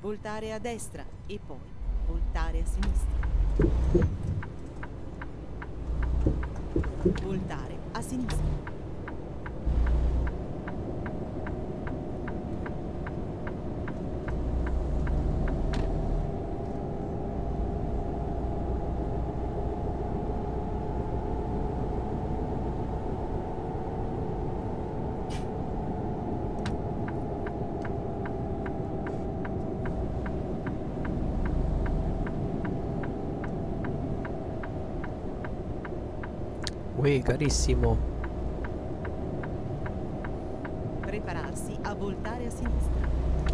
voltare a destra e poi voltare a sinistra. Voltare a sinistra. Uè, carissimo. Prepararsi a voltare a sinistra.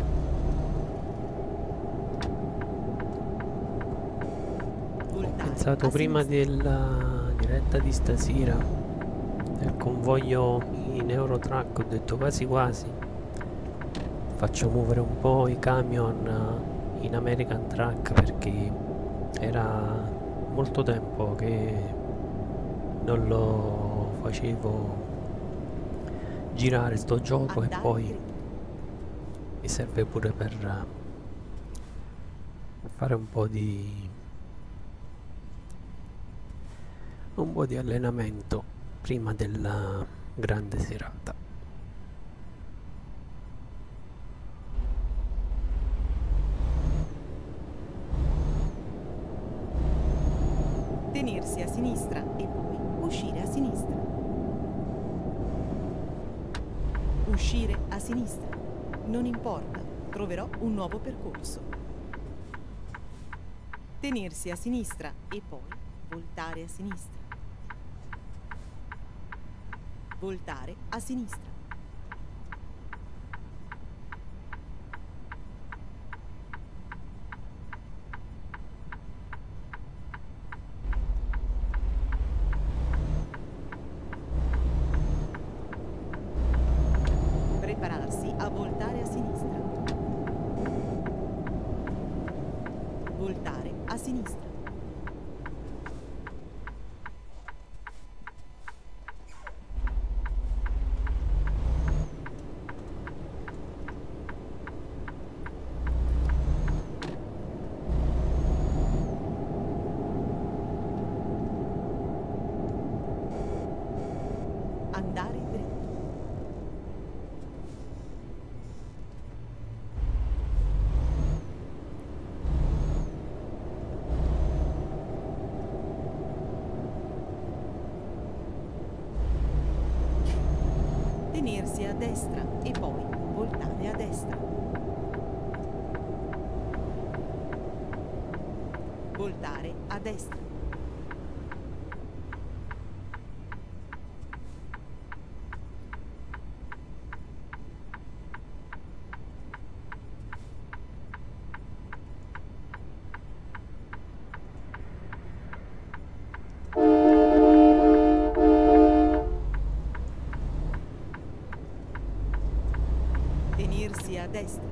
Ho Voltare pensato a prima sinistra. della diretta di stasera, del convoglio in Eurotruck, ho detto quasi quasi faccio muovere un po' i camion in American Truck, perché era molto tempo che non lo facevo girare sto gioco, e Andare poi dritto. mi serve pure per fare un po' di allenamento prima della grande serata. Tenersi a sinistra e poi uscire a sinistra. Uscire a sinistra. Non importa, troverò un nuovo percorso. Tenersi a sinistra e poi voltare a sinistra. Voltare a sinistra. Prepararsi a voltare a sinistra. Voltare a sinistra. Andare dritto. Tenersi a destra e poi voltare a destra. Voltare a destra. Tenersi a destra.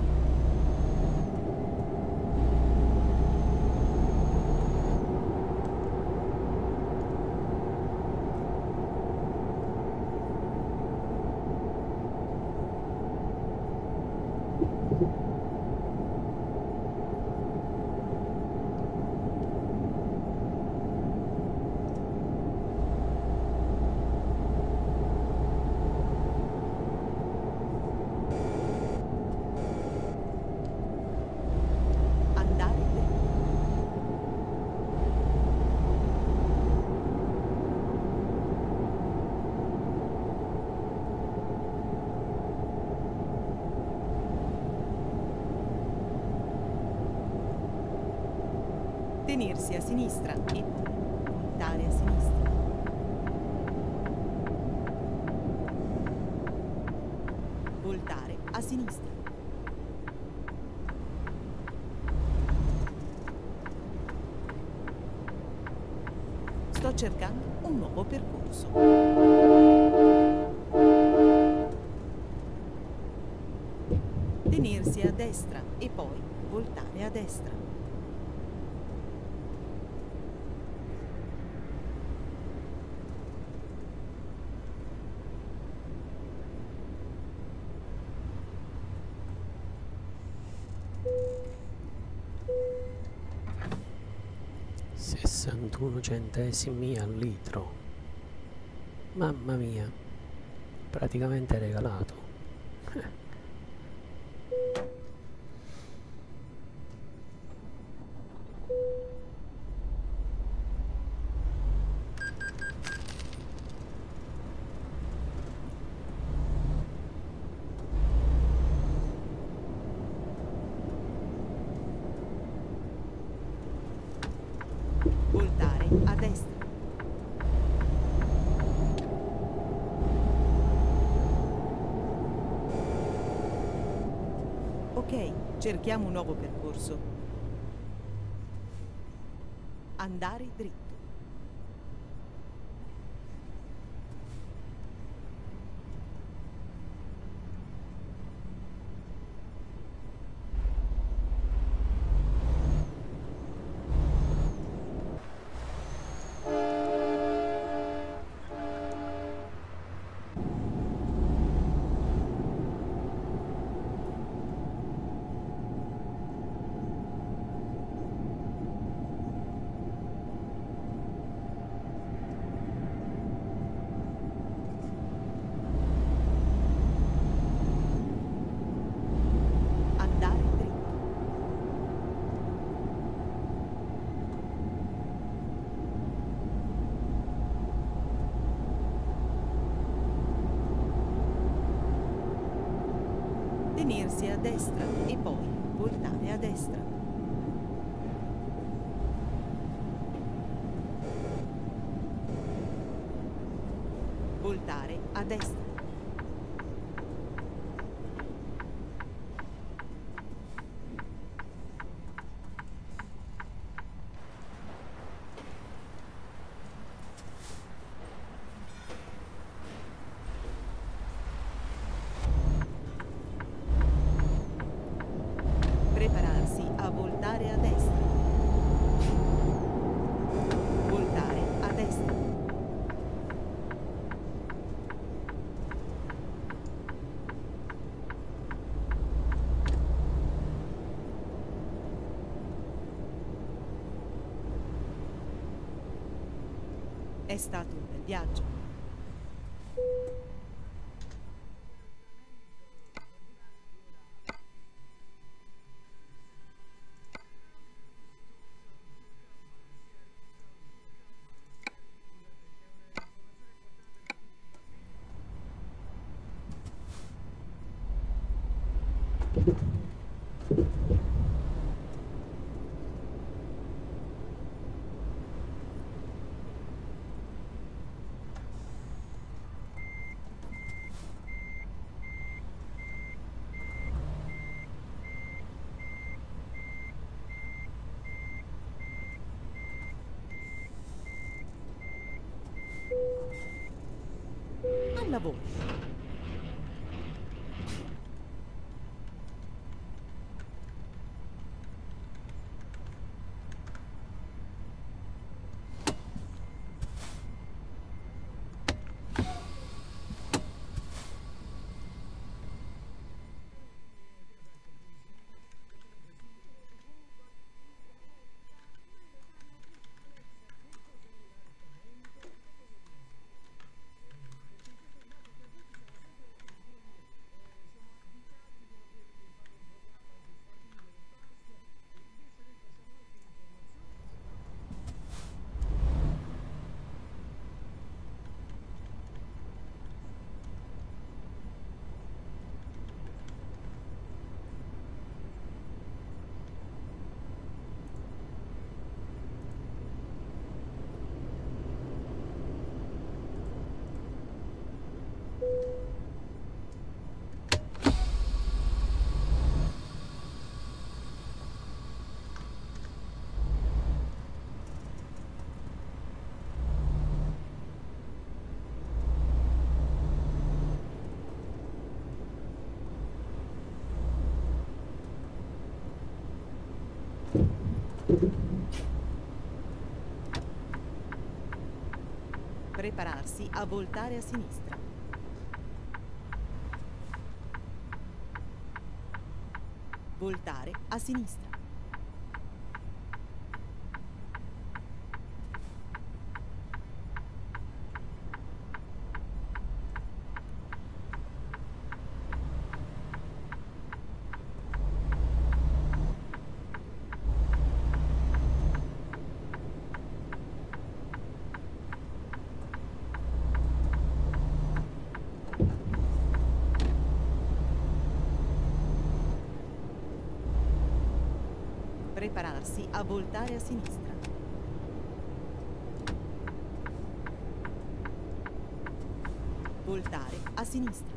Andare dritto. Tenersi a sinistra e poi voltare a sinistra. Voltare a sinistra. Sto cercando un nuovo percorso. Tenersi a destra e poi voltare a destra. 71 centesimi al litro. Mamma mia, praticamente regalato. Voltare a destra. Ok, cerchiamo un nuovo percorso. Andare dritto. Andare dritto. Tenersi a destra e poi voltare a destra. Voltare a destra. Prepararsi a voltare a destra. Voltare a destra. È stato un bel viaggio. Al lavoro. Prepararsi a voltare a sinistra. Voltare a sinistra. Prepararsi a voltare a sinistra. Voltare a sinistra.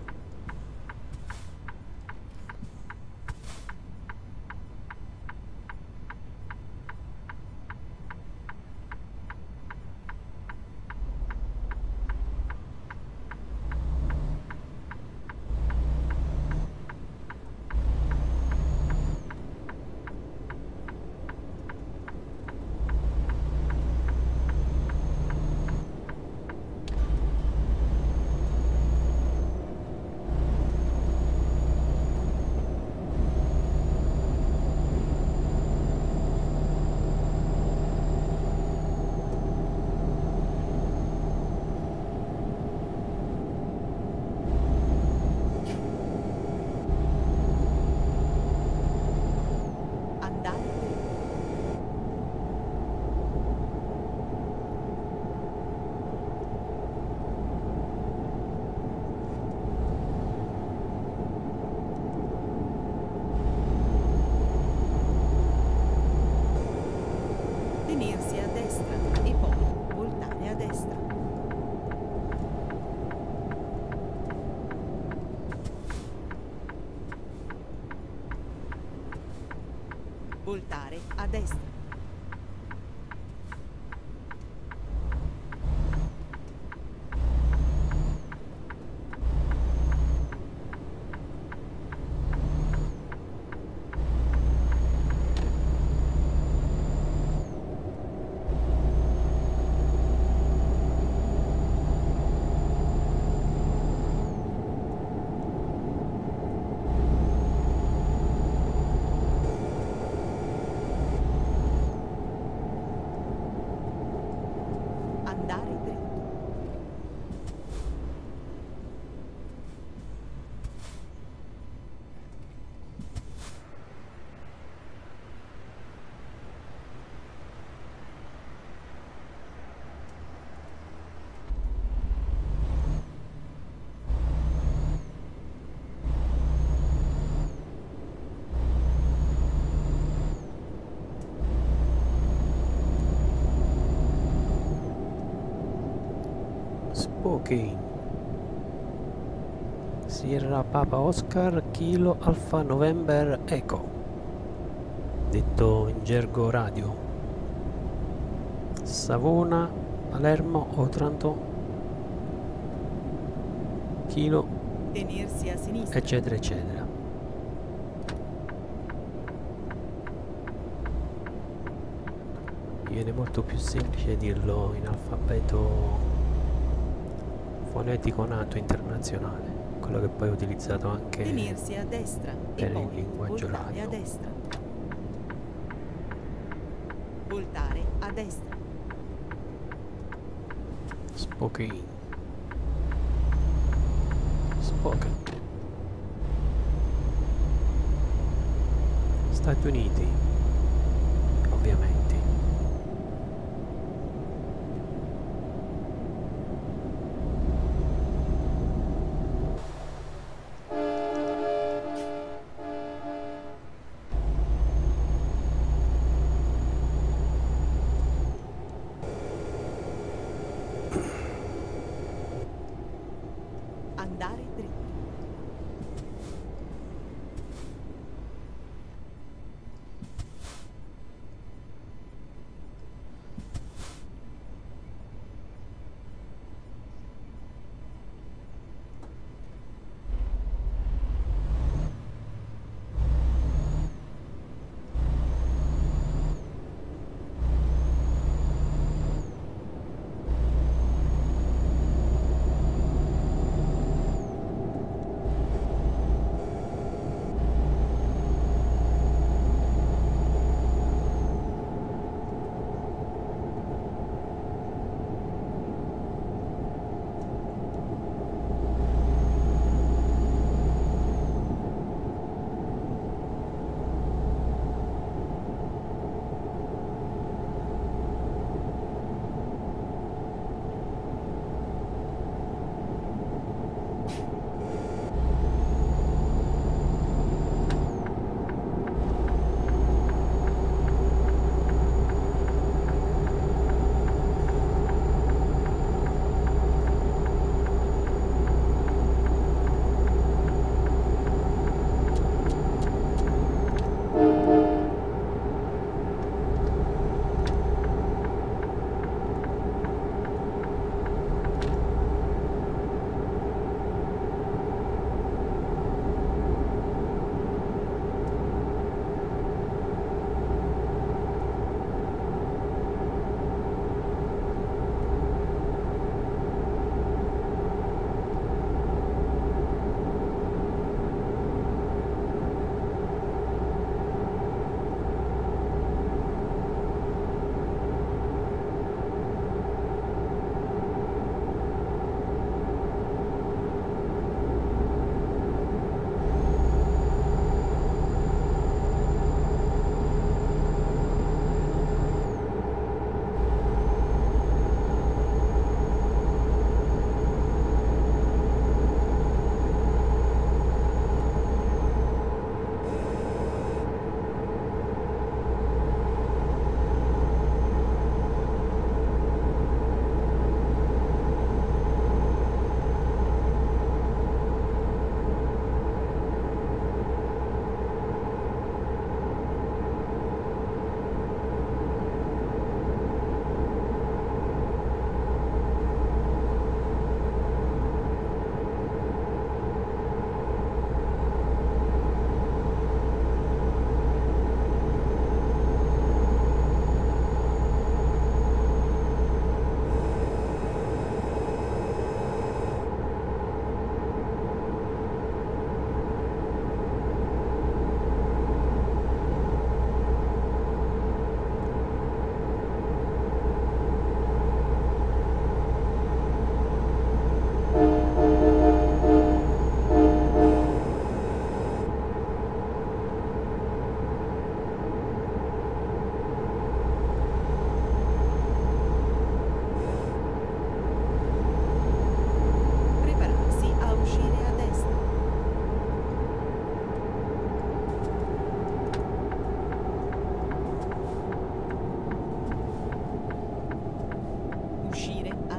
Tenersi a destra e poi voltare a destra. Voltare a destra. Andare dritto. Spokane. Sierra Papa Oscar Kilo Alfa November Echo, detto in gergo radio. Savona, Palermo, Otranto, Kilo, Tenersi a sinistra. eccetera eccetera. Viene molto più semplice dirlo in alfabeto fonetico nato internazionale, quello che poi ho utilizzato anche Tenersi a destra e per il poi linguaggio voltare radio. a destra. Voltare a destra. Spokane. Spokane. Stati Uniti, ovviamente. Andare dritto.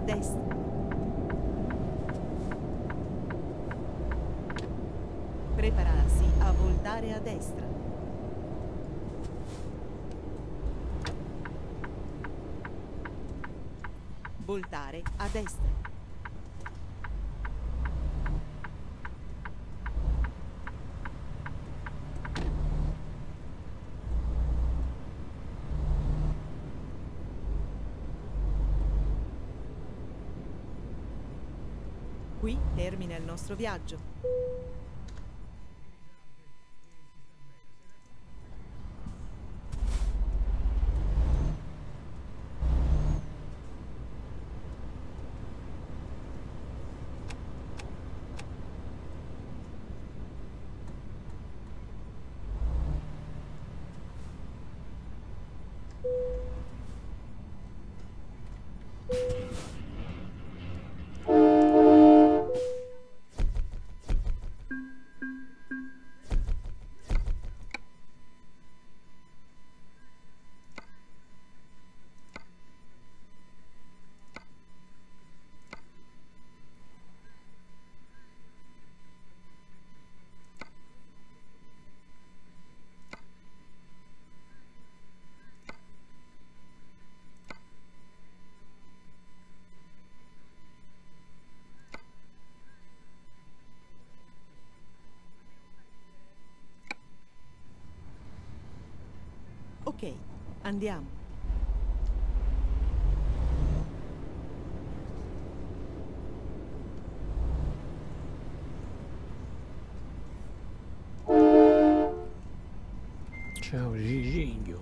destra. Prepararsi a voltare a destra. Voltare a destra. Qui termina il nostro viaggio. Ok, andiamo. Ciao Giginio.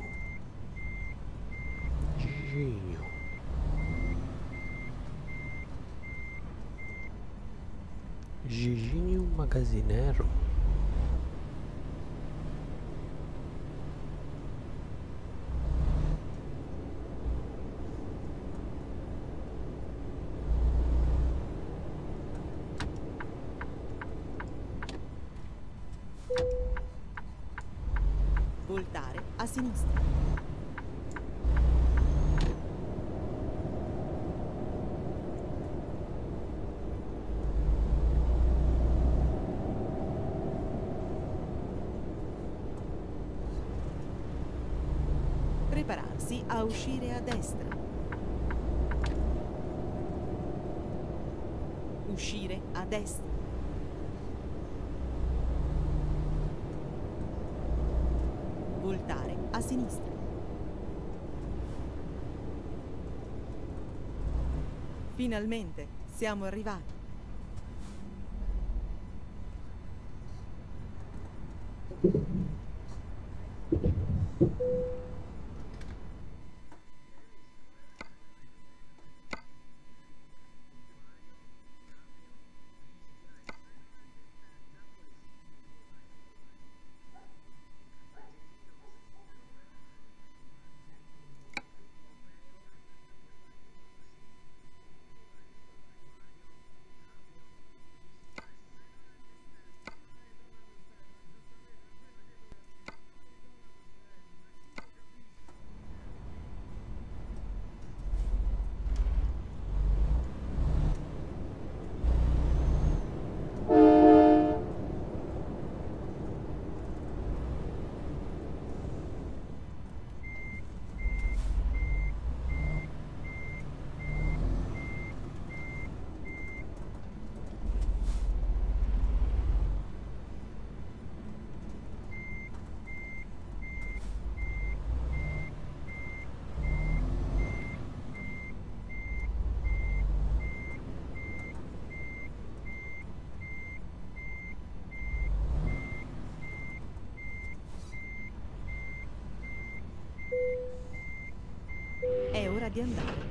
Giginio. Giginio Magazinero. Voltare a sinistra. Prepararsi a uscire a destra. Uscire a destra. Voltare a sinistra. Finalmente siamo arrivati. È ora di andare.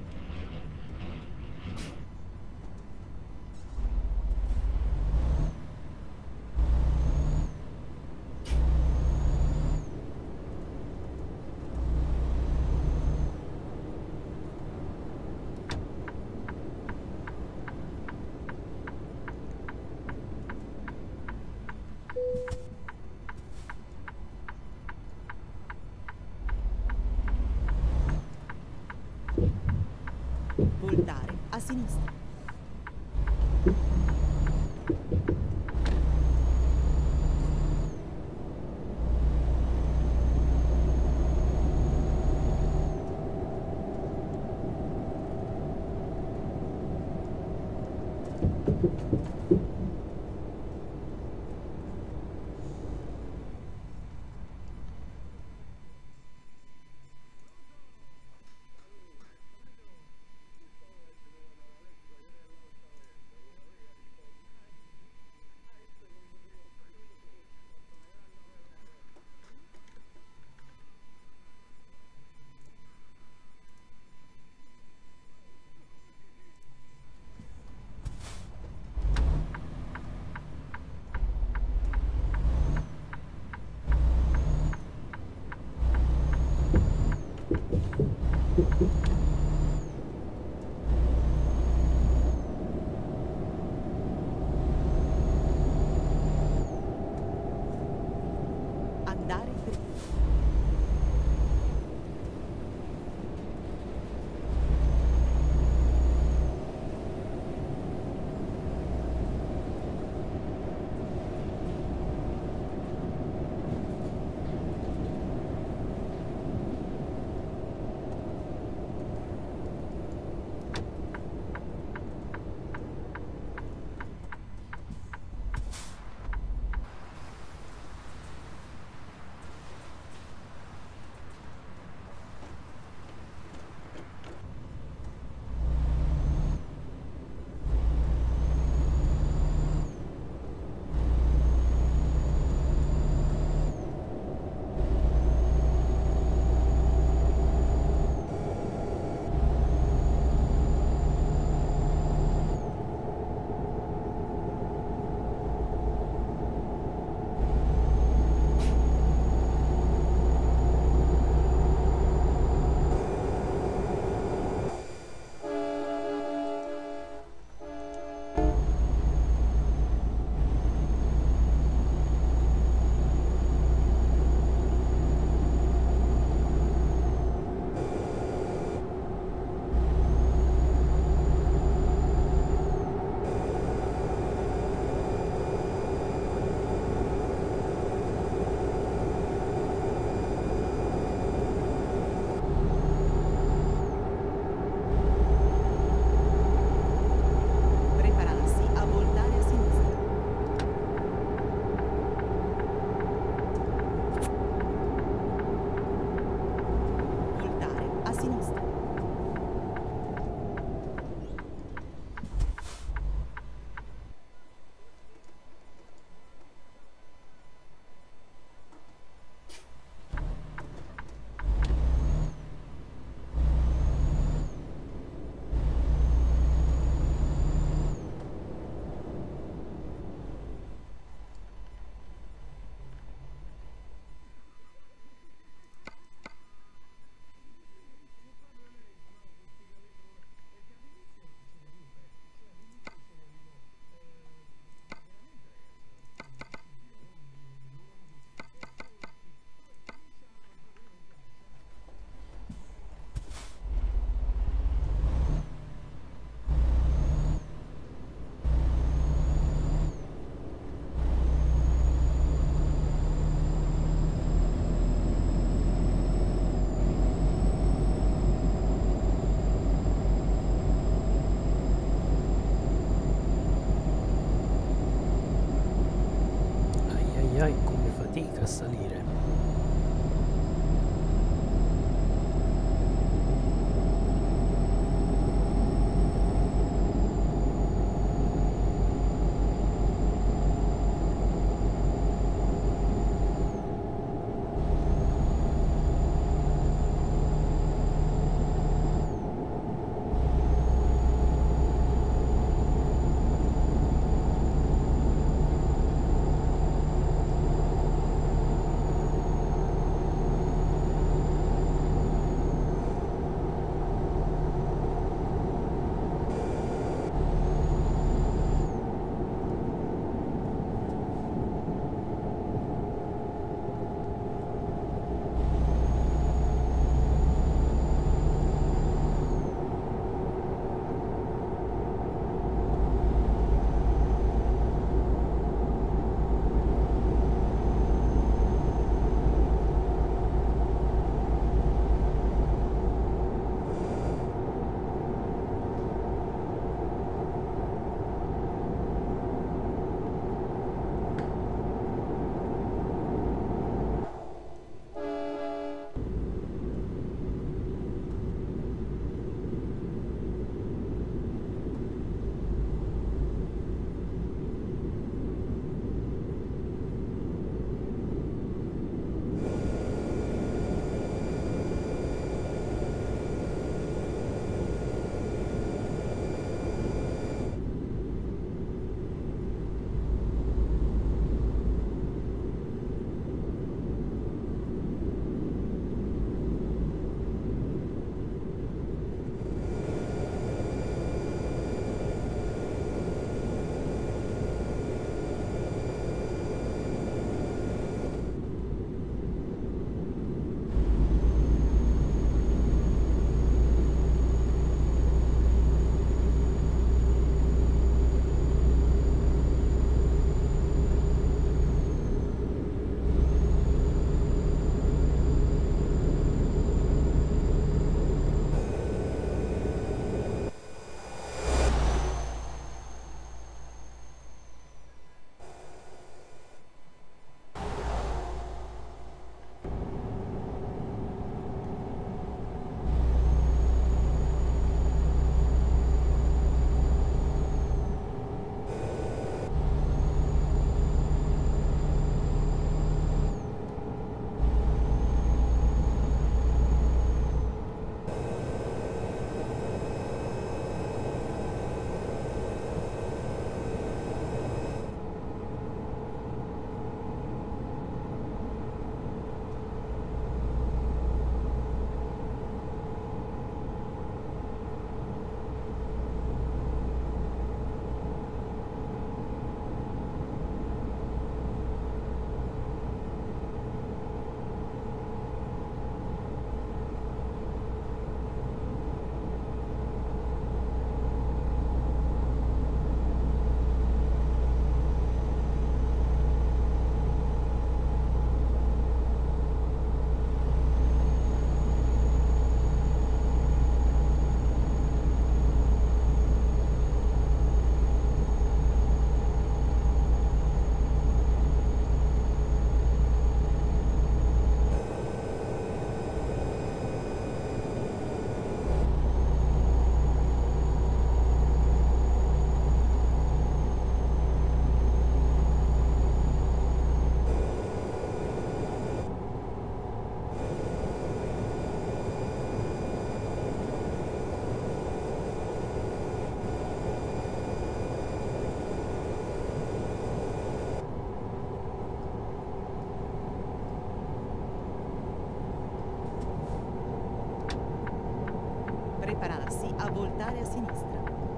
Prepararsi a voltare a sinistra.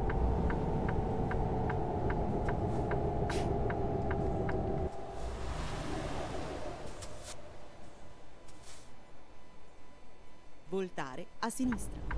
Voltare a sinistra.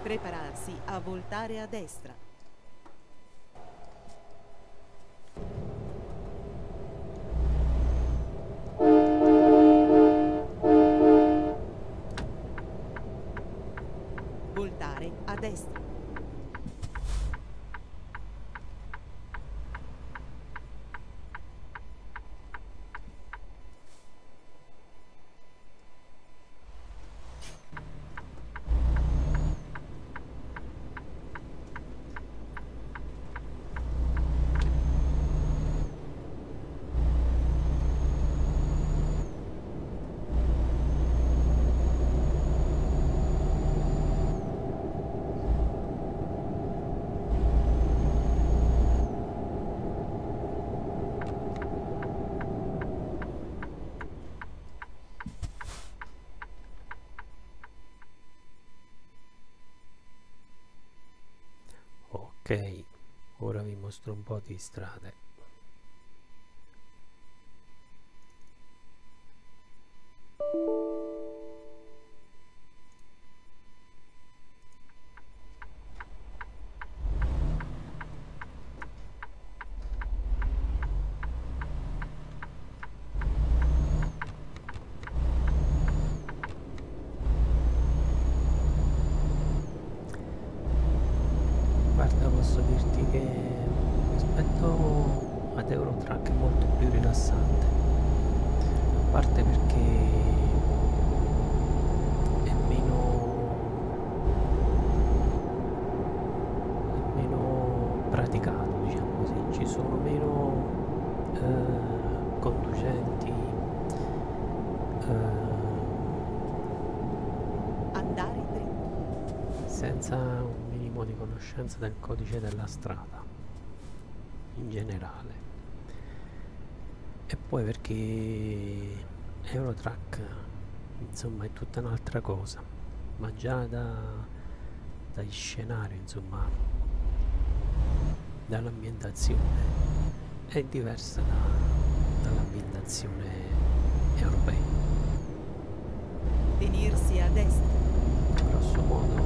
Prepararsi a voltare a destra. Voltare a destra. Ok, ora vi mostro un po' di strade. Guarda, posso dirti che rispetto ad Eurotrack è molto più rilassante, a parte perché è meno praticato, diciamo così, ci sono meno conducenti, Andare dritto. senza un minimo di conoscenza del codice della strada in generale. E poi perché Eurotrack insomma è tutta un'altra cosa, ma già dagli scenari, insomma, dall'ambientazione è diversa dall'ambientazione europea. Tenersi a destra. Grosso modo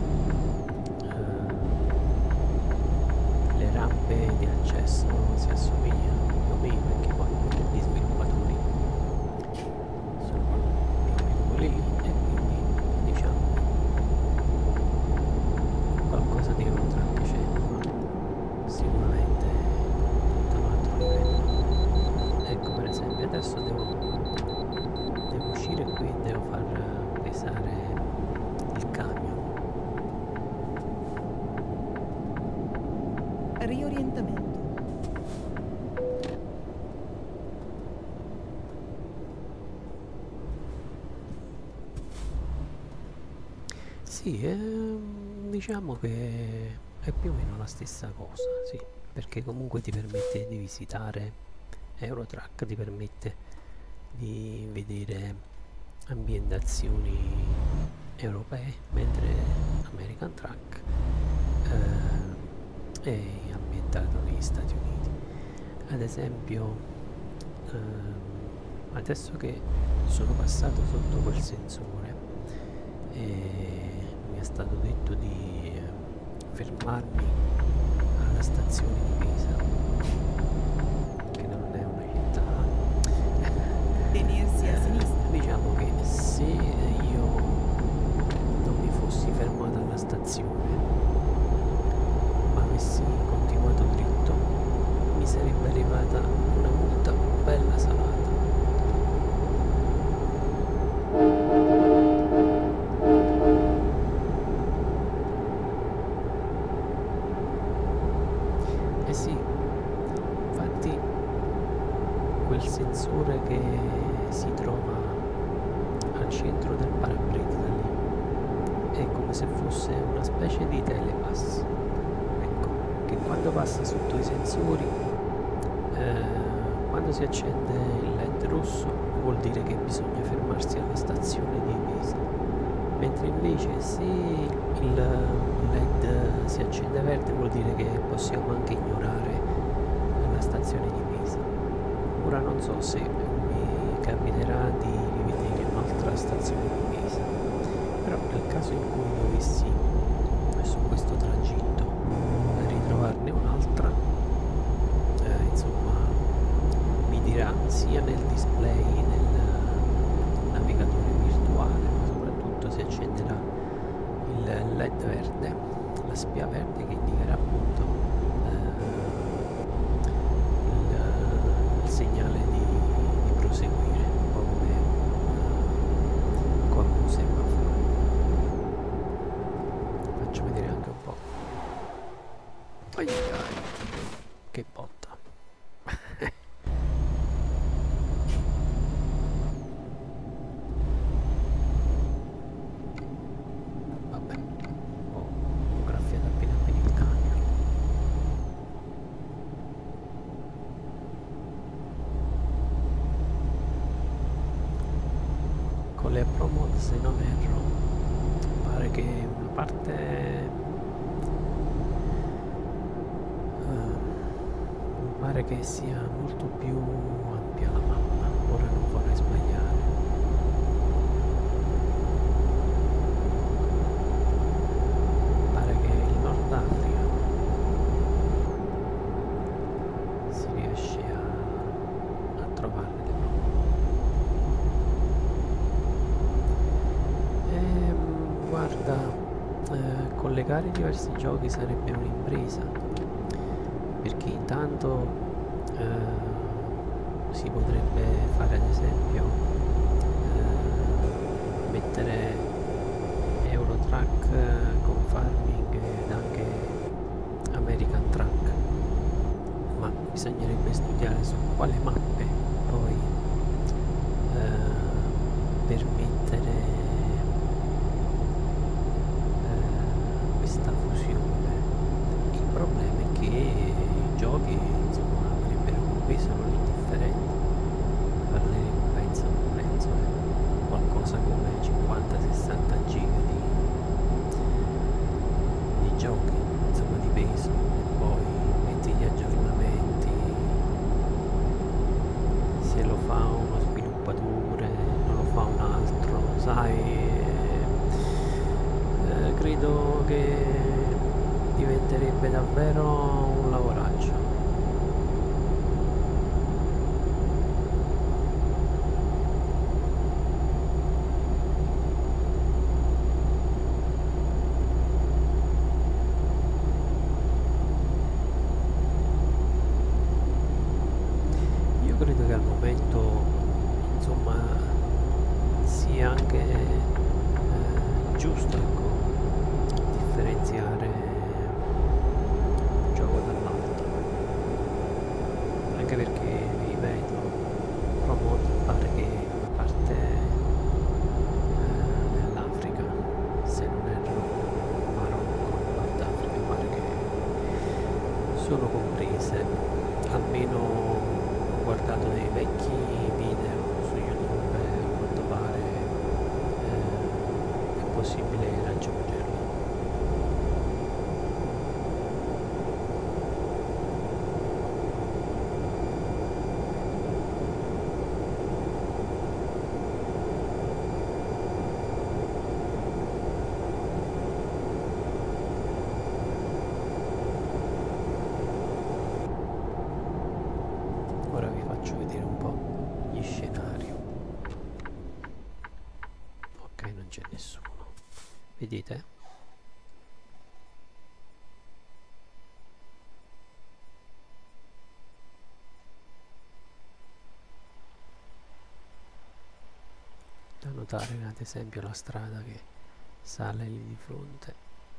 le rampe di accesso si assomigliano più o meno, perché poi gli sviluppatori sono più o meno quelli lì, e quindi diciamo qualcosa di Eurotrack c'è, ma sicuramente tutto un altro livello. Ecco, per esempio adesso devo uscire qui e devo far pesare il camion. Riorientamento. Sì, diciamo che è più o meno la stessa cosa, sì, perché comunque ti permette di visitare Eurotrack, ti permette di vedere ambientazioni europee, mentre American Truck è ambientato negli Stati Uniti. Ad esempio, adesso che sono passato sotto quel sensore e mi è stato detto di fermarmi alla stazione di Pisa, che non è una città, Tenersi a sinistra. diciamo che se io non mi fossi fermato alla stazione ma avessi continuato dritto, mi sarebbe arrivata una multa bella salata. Eh sì, infatti quel sensore che si trova al centro del parabrezza lì è come se fosse una specie di telepass, ecco, che quando passa sotto i sensori, quando si accende il LED rosso vuol dire che bisogna fermarsi alla stazione di Pisa, mentre invece se il LED si accende verde vuol dire che possiamo anche ignorare la stazione di Pisa. Ora non so se mi capiterà di rivedere un'altra stazione di Pisa, però nel caso in cui dovessi la spia verde che indicherà appunto il segnale di proseguire, un po' come un semaforo. Faccio vedere anche un po'. Ai, che botta. Vabbè, ho graffiato appena il camion. Con le promo, se non erro, pare che una parte pare che sia molto più ampia la mappa. Ora non vorrei sbagliare. Pare che il Nord Africa si riesce a trovare le promo. Guarda, collegare diversi giochi sarebbe un'impresa, perché intanto si potrebbe fare, ad esempio, mettere Eurotrack con Farming ed anche American Truck, ma bisognerebbe studiare su quale mappe poi permettere questa fusione. Il problema è che i giochi, insomma, avrebbero un peso non indifferente. Parleremo, penso qualcosa come 50-60 giga di giochi, insomma, di peso, e poi metti gli aggiornamenti, se lo fa uno sviluppatore, non lo fa un altro, sai, credo che diventerebbe davvero un lavoraccio. Io credo che al momento, insomma, sia anche giusto, ecco, differenziare un gioco dall'altro, anche perché, ripeto, Promod pare che una parte dell'Africa, se non erro Marocco e Nord Africa, pare che sono comprese, almeno ho guardato dei vecchi video su YouTube, a quanto pare è possibile raggiungerli. Ora vi faccio vedere un po' gli scenari. Ok, non c'è nessuno. Vedete? Da notare, ad esempio, la strada che sale lì di fronte.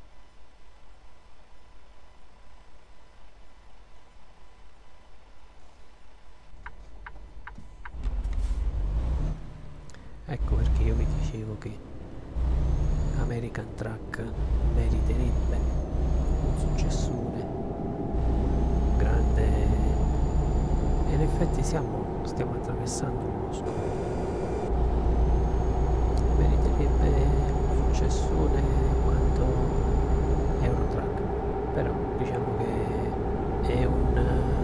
Ecco perché io vi dicevo che American Truck meriterebbe un successone grande, e in effetti stiamo attraversando un bosco. Meriterebbe un successone quanto Eurotrack, però diciamo che è un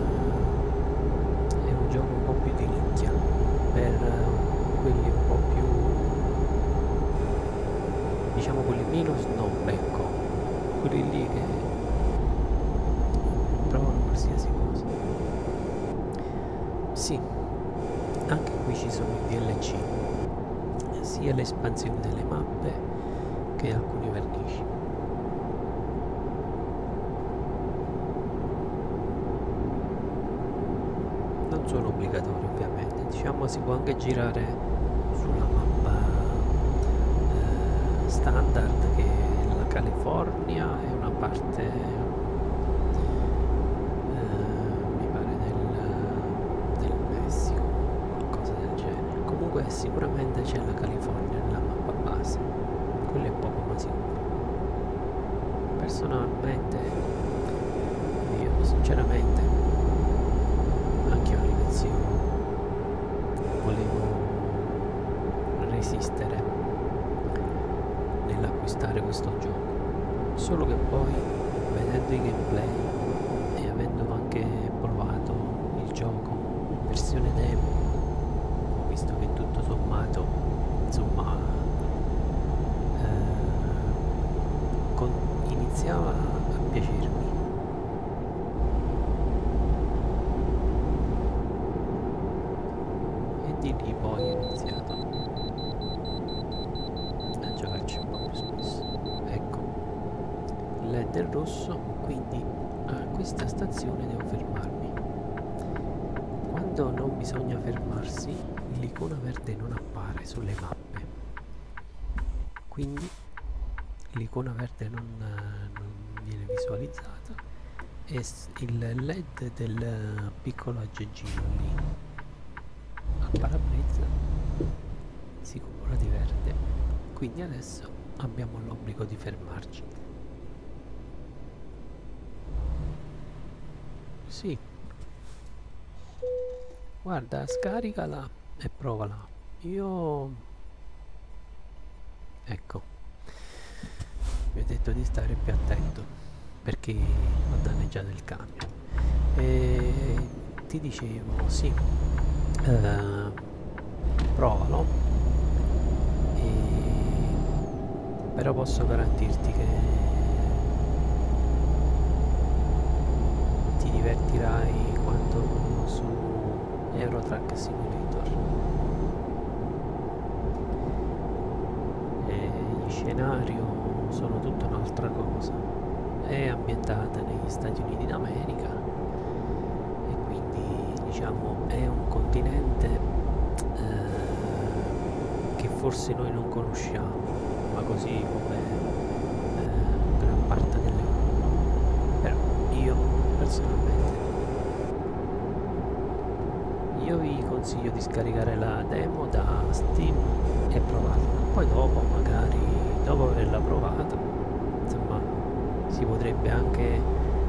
gioco un po' più di nicchia per quelli un po' più, diciamo, quelli meno snob, ecco, quelli lì che provano qualsiasi cosa. Sì, anche qui ci sono i DLC, sia l'espansione delle mappe che alcuni vernici. sono obbligatori ovviamente. Diciamo si può anche girare sulla mappa standard, che è la California e una parte mi pare del Messico, qualcosa del genere. Comunque sicuramente c'è la California nella mappa base, quello è poco ma sicuro. Personalmente io sinceramente anche io all'inizio volevo resistere nell'acquistare questo gioco, solo che poi vedendo i gameplay e avendo anche provato il gioco in versione demo ho visto che tutto sommato insomma iniziava a piacermi. E di lì poi ho iniziato a giocarci un po' più spesso. Ecco, il LED è rosso, quindi a questa stazione devo fermarmi. Quando non bisogna fermarsi, l'icona verde non appare sulle mappe, quindi l'icona verde non viene visualizzata e il LED del piccolo aggeggino lì al parabrezza si colora di verde, quindi adesso abbiamo l'obbligo di fermarci. Sì, guarda, scaricala e provala. Io ecco, vi ho detto di stare più attento perché ho danneggiato il camion. E ti dicevo, sì, provalo, però posso garantirti che ti divertirai quanto su Euro Truck Simulator. E gli scenario sono tutta un'altra cosa, è ambientata negli Stati Uniti d'America e quindi diciamo è un continente che forse noi non conosciamo, ma così come gran parte dell'Europa, però io personalmente io vi consiglio di scaricare la demo da Steam e provarla, poi dopo magari dopo averla provata insomma si potrebbe anche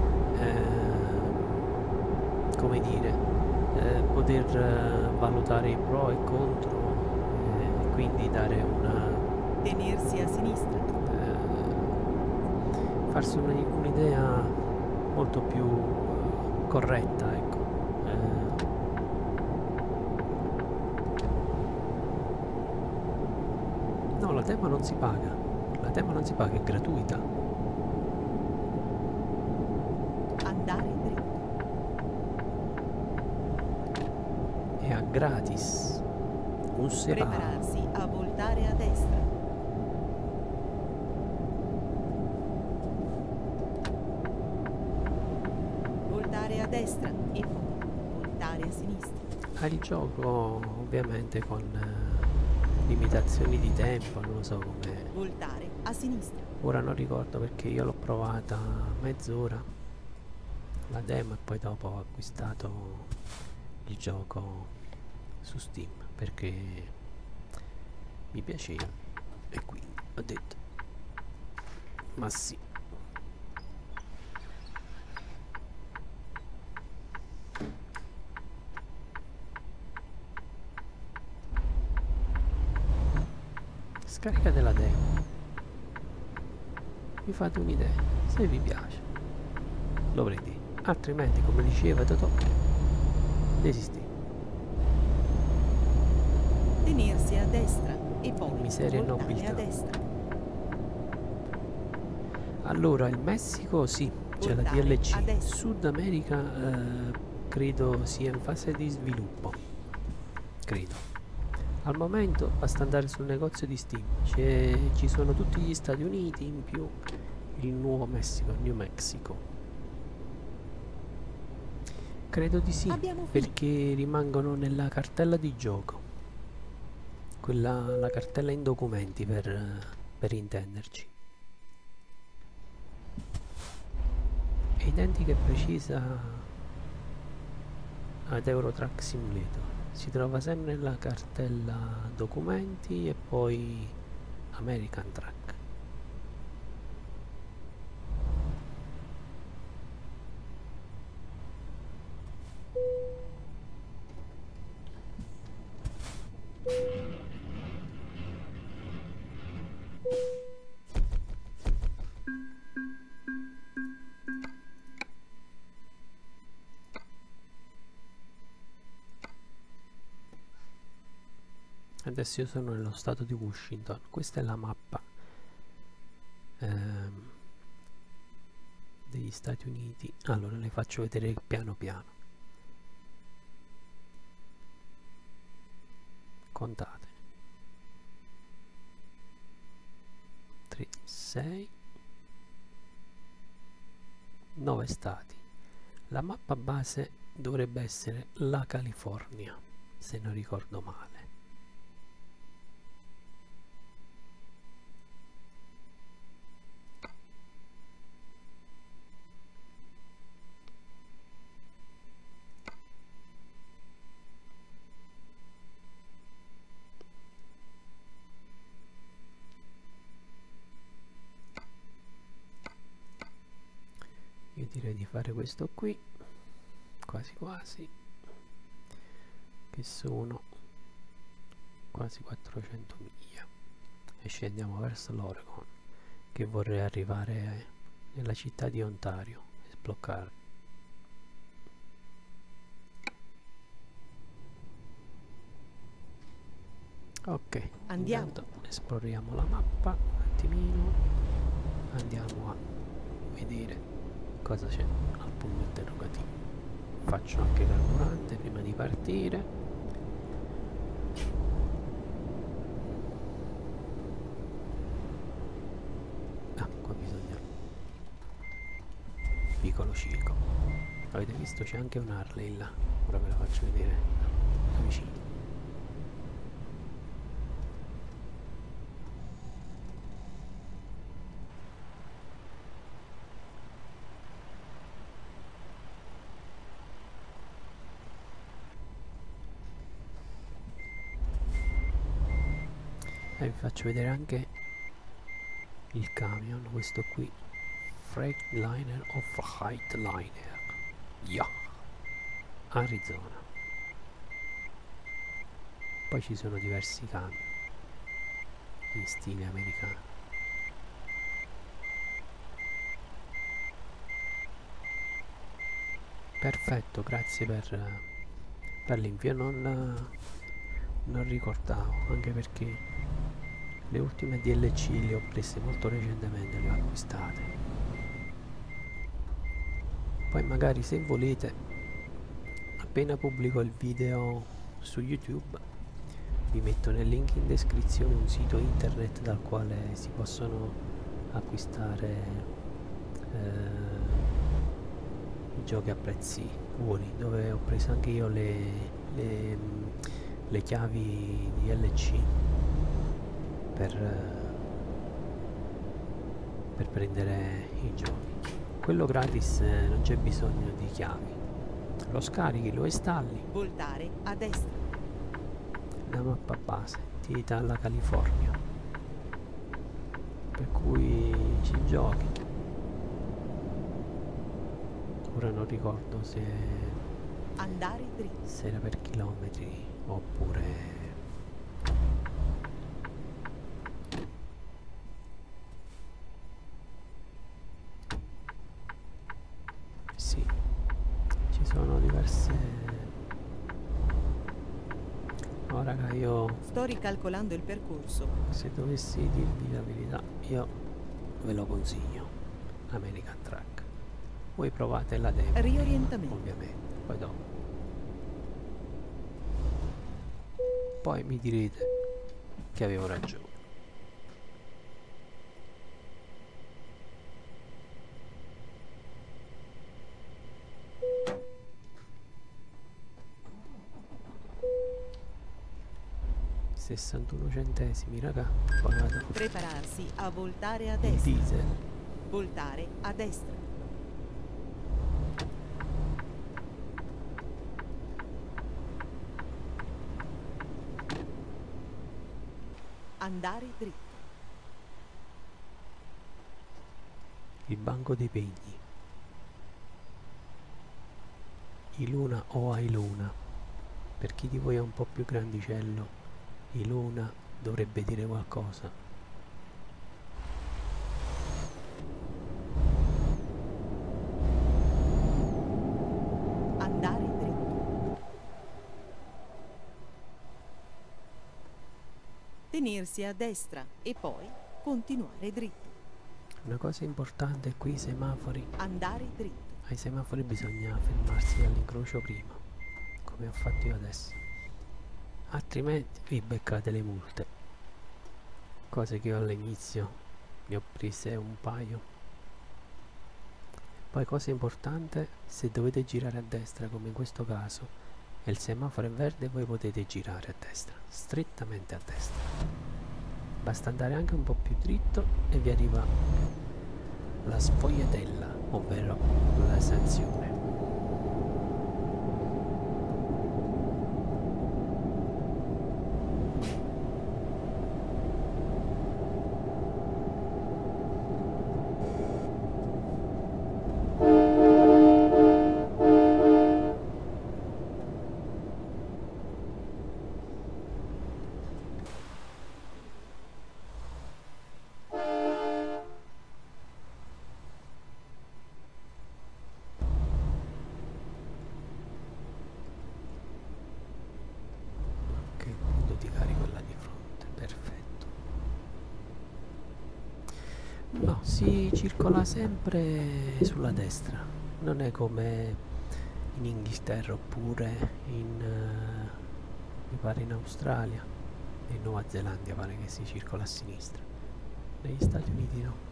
come dire poter valutare i pro e contro e quindi dare una Tenersi a sinistra. farsi un'idea molto più corretta, ecco. No, la demo non si paga, la demo non si paga, è gratuita. Andare dritto. È a gratis. Un sepato. Prepararsi a voltare a destra. Voltare a destra e poi voltare a sinistra. Il gioco ovviamente con limitazioni di tempo, non lo so come. Voltare a sinistra. Ora non ricordo perché io l'ho provata mezz'ora la demo e poi dopo ho acquistato il gioco su Steam perché mi piaceva e quindi ho detto ma sì. Scaricate la demo, vi fate un'idea, se vi piace lo prendete, altrimenti come diceva Totò desisti. Tenersi a destra e poi Miseria e voltare nobiltà. a destra. Allora il Messico sì, c'è la Voltare DLC. a destra. Sud America credo sia in fase di sviluppo, credo. Al momento basta andare sul negozio di Steam, ci sono tutti gli Stati Uniti in più il Nuovo Messico, New Mexico. Credo di sì, Abbiamo finito. perché rimangono nella cartella di gioco. Quella, la cartella in documenti per intenderci. È identica e precisa ad Eurotrack Simulator. Si trova sempre nella cartella documenti e poi American Track. Adesso io sono nello stato di Washington. Questa è la mappa degli Stati Uniti. Allora le faccio vedere piano piano. Contate: 3, 6, 9 stati. La mappa base dovrebbe essere la California, se non ricordo male. Io direi di fare questo qui, quasi quasi, che sono quasi 400 miglia, e scendiamo verso l'Oregon, che vorrei arrivare nella città di Ontario e sbloccare. Ok, Andiamo. intanto esploriamo la mappa un attimino, andiamo a vedere cosa c'è al punto interrogativo. Faccio anche carburante prima di partire. Ah, qua bisogna piccolo cieco. Avete visto, c'è anche un Harley là, ora ve la faccio vedere da vicino. E vi faccio vedere anche il camion, questo qui, Freightliner o Freightliner, yeah, Arizona. Poi ci sono diversi camion in stile americano. Perfetto, grazie per l'invio. Non ricordavo, anche perché le ultime DLC le ho prese molto recentemente, le ho acquistate. Poi magari, se volete, appena pubblico il video su YouTube, vi metto nel link in descrizione un sito internet dal quale si possono acquistare i giochi a prezzi buoni, dove ho preso anche io le chiavi DLC per prendere i giochi. Quello gratis, non c'è bisogno di chiavi, lo scarichi, lo installi. Voltare a destra. La mappa base ti dà la California, per cui ci giochi. Ora non ricordo se Andare dritto. era per chilometri oppure sì, ci sono diverse. Oh raga, io Sto ricalcolando il percorso. se dovessi dirvi la verità, io ve lo consiglio, American Track. Voi provate la demo, Riorientamento. ovviamente, poi dopo. Poi mi direte che avevo ragione. 61 centesimi, raga, ho pagato Prepararsi a voltare a il destra. diesel. Voltare a destra. Andare dritto. Il banco dei pegni. Iluna o Ailuna. Per chi di voi è un po' più grandicello, Iluna dovrebbe dire qualcosa. Andare dritto. Tenersi a destra e poi continuare dritto. Una cosa importante qui, i semafori. Andare dritto. Ai semafori bisogna fermarsi all'incrocio prima, come ho fatto io adesso. Altrimenti vi beccate le multe. Cose che io all'inizio ne ho prese un paio. Poi cosa importante, se dovete girare a destra come in questo caso e il semaforo è verde, voi potete girare a destra, strettamente a destra. Basta andare anche un po' più dritto e vi arriva la sfogliatella, ovvero la sanzione. Punto di carico là di fronte, perfetto. No, si circola sempre sulla destra, non è come in Inghilterra oppure mi pare in Australia e in Nuova Zelanda pare che si circola a sinistra. Negli Stati Uniti no.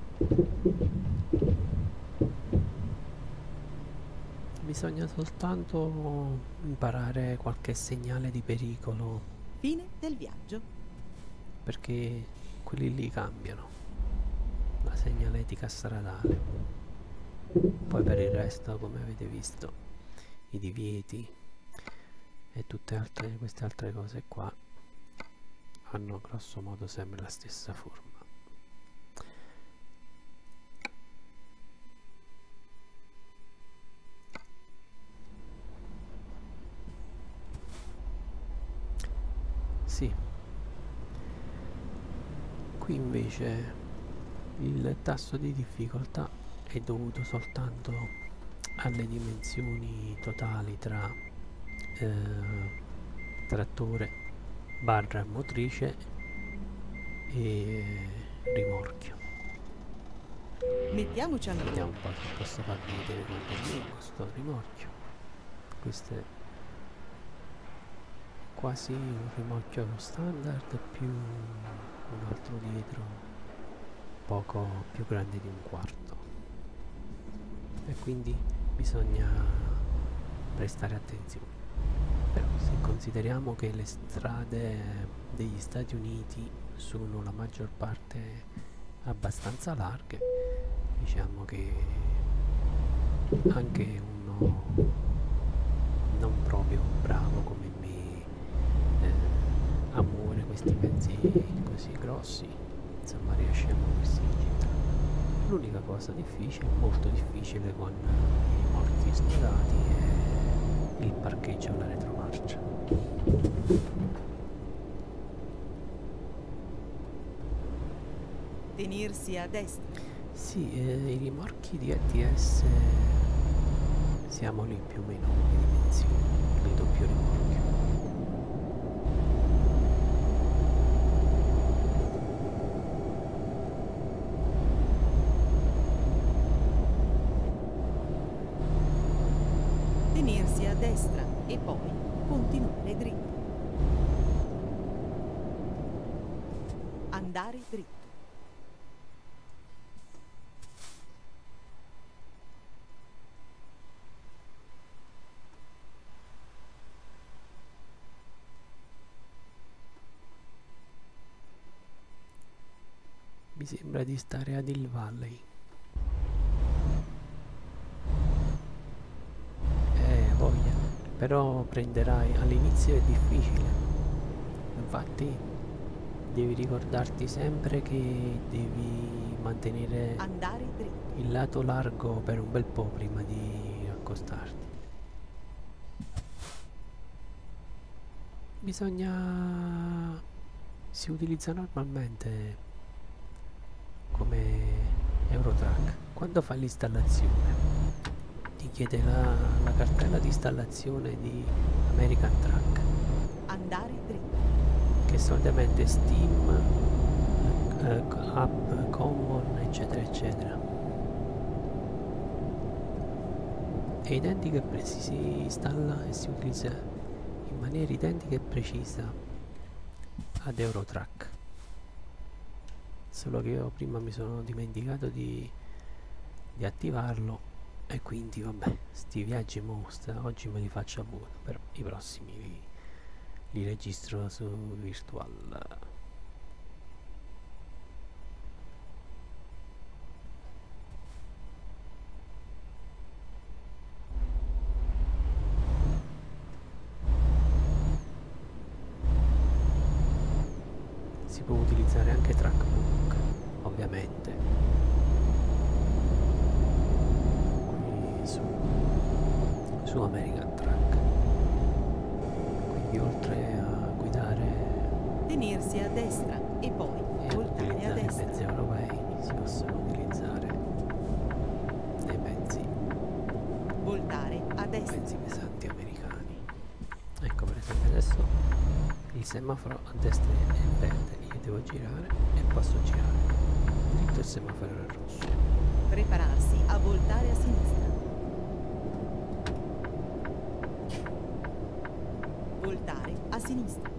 Bisogna soltanto imparare qualche segnale di pericolo, Fine del viaggio. perché quelli lì cambiano la segnaletica stradale. Poi per il resto, come avete visto, i divieti e tutte queste altre cose qua hanno grosso modo sempre la stessa forma. Sì, qui invece il tasso di difficoltà è dovuto soltanto alle dimensioni totali tra trattore barra motrice e rimorchio. Mettiamoci all'ora. Vediamo un po' se posso farvi vedere quanto è lungo sto rimorchio. Questo è quasi un rimorchio standard più un altro dietro poco più grande di un quarto, e quindi bisogna prestare attenzione. Però se consideriamo che le strade degli Stati Uniti sono la maggior parte abbastanza larghe, diciamo che anche uno non proprio bravo come me a muovere questi mezzi così grossi, insomma, riesce a muoversi in città. L'unica cosa difficile, molto difficile con i rimorchi snodati, è il parcheggio alla retromarcia. Tenersi a destra. Sì, i rimorchi di ETS siamo lì più o meno come dimensioni, il doppio rimorchio. Tenersi a destra e poi continuare dritto. Andare dritto. sembra di stare ad Hill Valley. Voglia. Però prenderai, all'inizio è difficile. Infatti devi ricordarti sempre che devi mantenere Andare dritto. il lato largo per un bel po' prima di accostarti. Si utilizza normalmente come Eurotrack. Quando fai l'installazione ti chiede la cartella di installazione di American Truck, Andare dritto. che solitamente è Steam, App, Common, eccetera eccetera. È identica e si installa e si utilizza in maniera identica e precisa ad Eurotrack, solo che io prima mi sono dimenticato di attivarlo e quindi vabbè, sti viaggi mostra oggi me li faccio a vuoto, però i prossimi li registro su Virtual. Si può utilizzare anche Trackbook, ovviamente, qui su American Truck. Quindi oltre a guidare Tenersi a destra e poi e voltare a utilizzare i destra. mezzi europei, si possono utilizzare dei mezzi Voltare a destra. pesanti americani. Ecco, per esempio adesso il semaforo a destra è verde, io devo girare e posso girare dritto, il semaforo è rosso. Prepararsi a voltare a sinistra. Voltare a sinistra.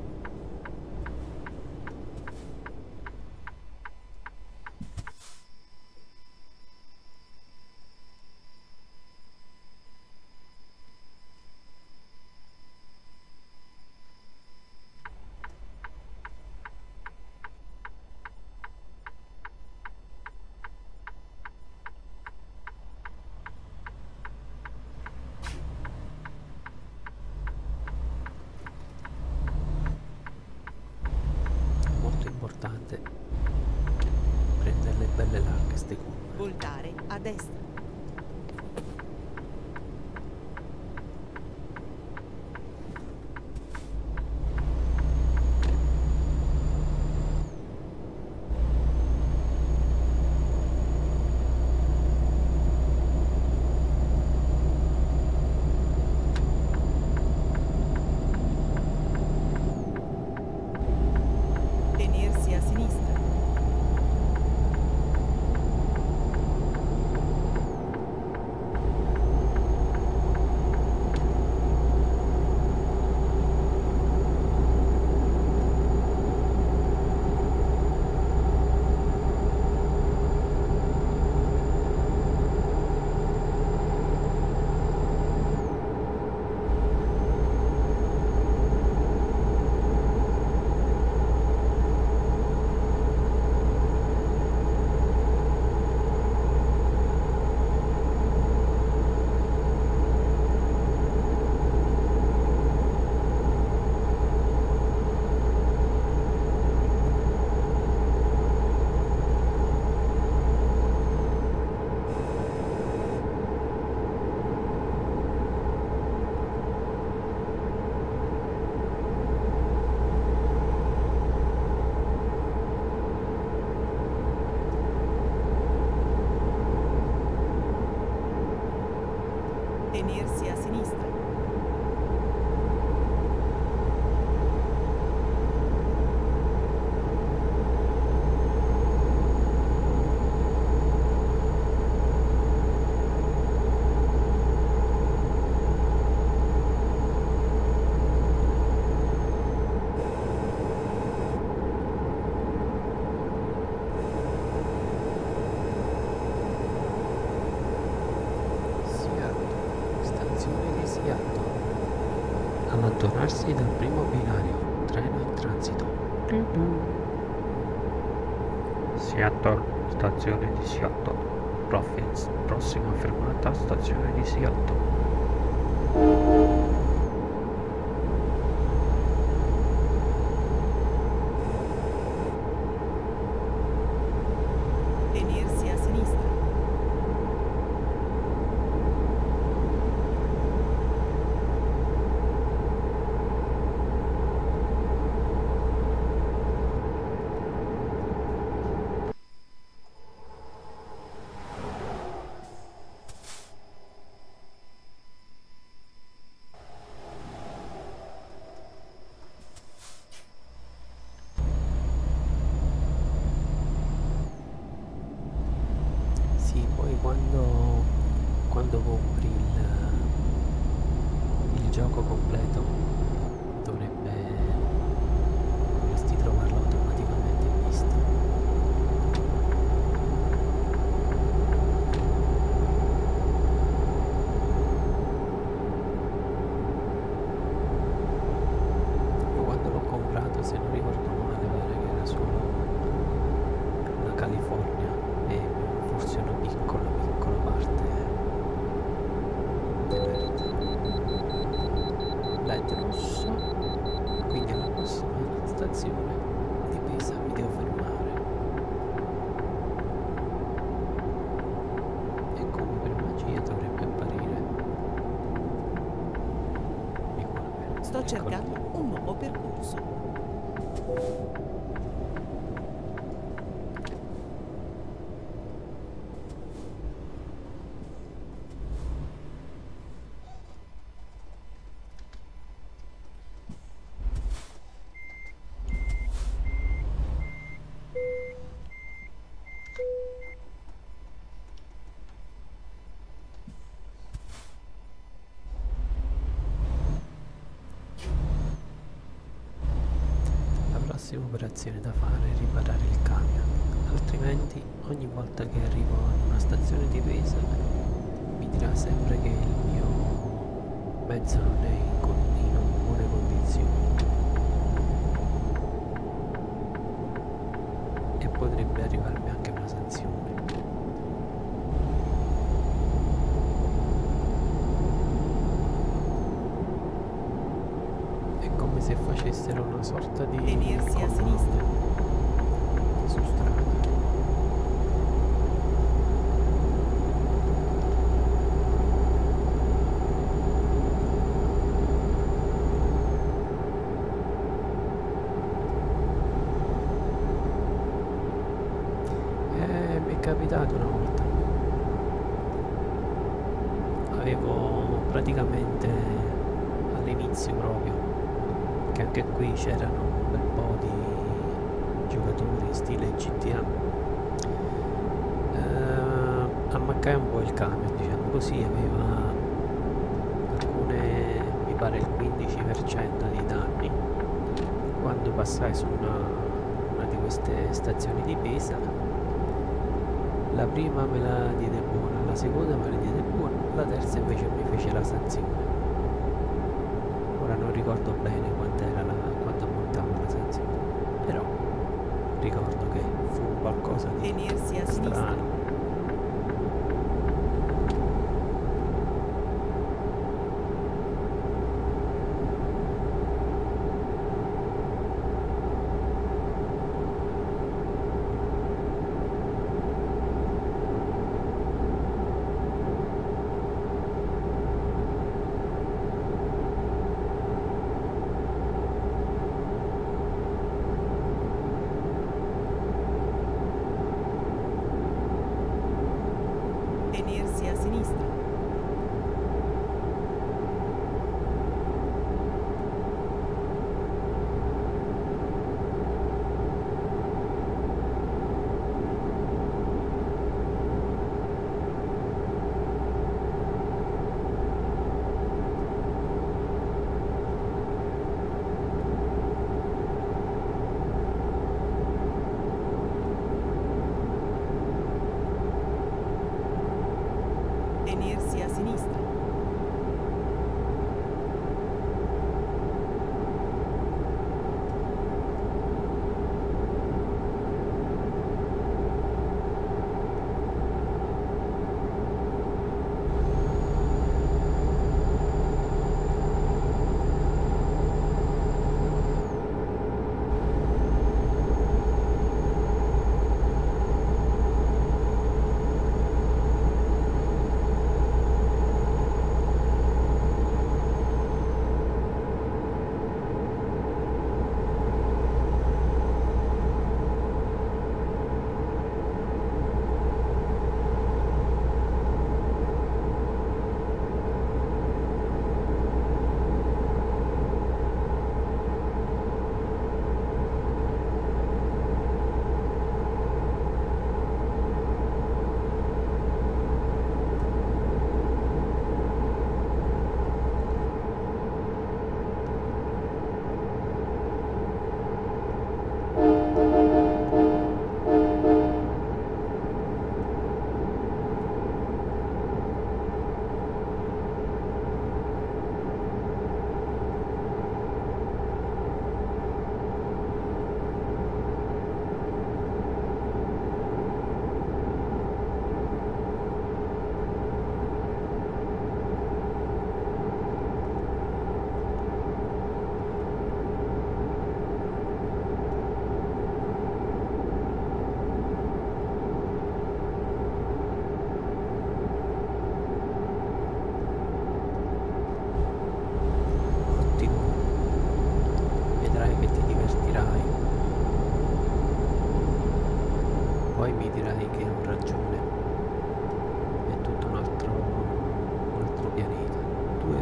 Molto importante prenderle belle larghe ste curve. Voltare a destra. Tenersi a sinistra. Tenersi a sinistra. Stazione di Seattle. Allontanarsi dal primo binario, treno in transito. Seattle, stazione di Seattle. Profits, prossima fermata, stazione di Seattle. Tenersi a sinistra. Sì, poi quando compri il gioco completo dovresti trovarlo automaticamente in lista. Io quando l'ho comprato, se non ricordo male, pare che era solo la California e forse una piccola parte della LED rosso, quindi alla prossima stazione di Pisa mi devo fermare e come per magia dovrebbe apparire. Mi guarda bene. Sto cercando un nuovo percorso. La prossima operazione da fare è riparare il camion, altrimenti ogni volta che arrivo ad una stazione di Pesa mi dirà sempre che il mio mezzo non è in buone condizioni e potrebbe arrivarmi anche una sanzione. È come se facessero una sorta di Tenersi a controllo sinistra. su strada. Mi è capitato una volta. Avevo praticamente all'inizio proprio, che anche qui c'erano un bel po' di giocatori stile GTA. Ammaccai un po' il camion, diciamo così, aveva alcune, mi pare il 15% di danni. Quando passai su una di queste stazioni di Pesa, la prima me la diede buona, la seconda me la diede buona, la terza invece mi fece la sanzione. Ora non ricordo bene quanto montava la sanzione, però ricordo che fu qualcosa di Tenersi a sinistra. strano. Tenersi a sinistra. Tenersi a sinistra.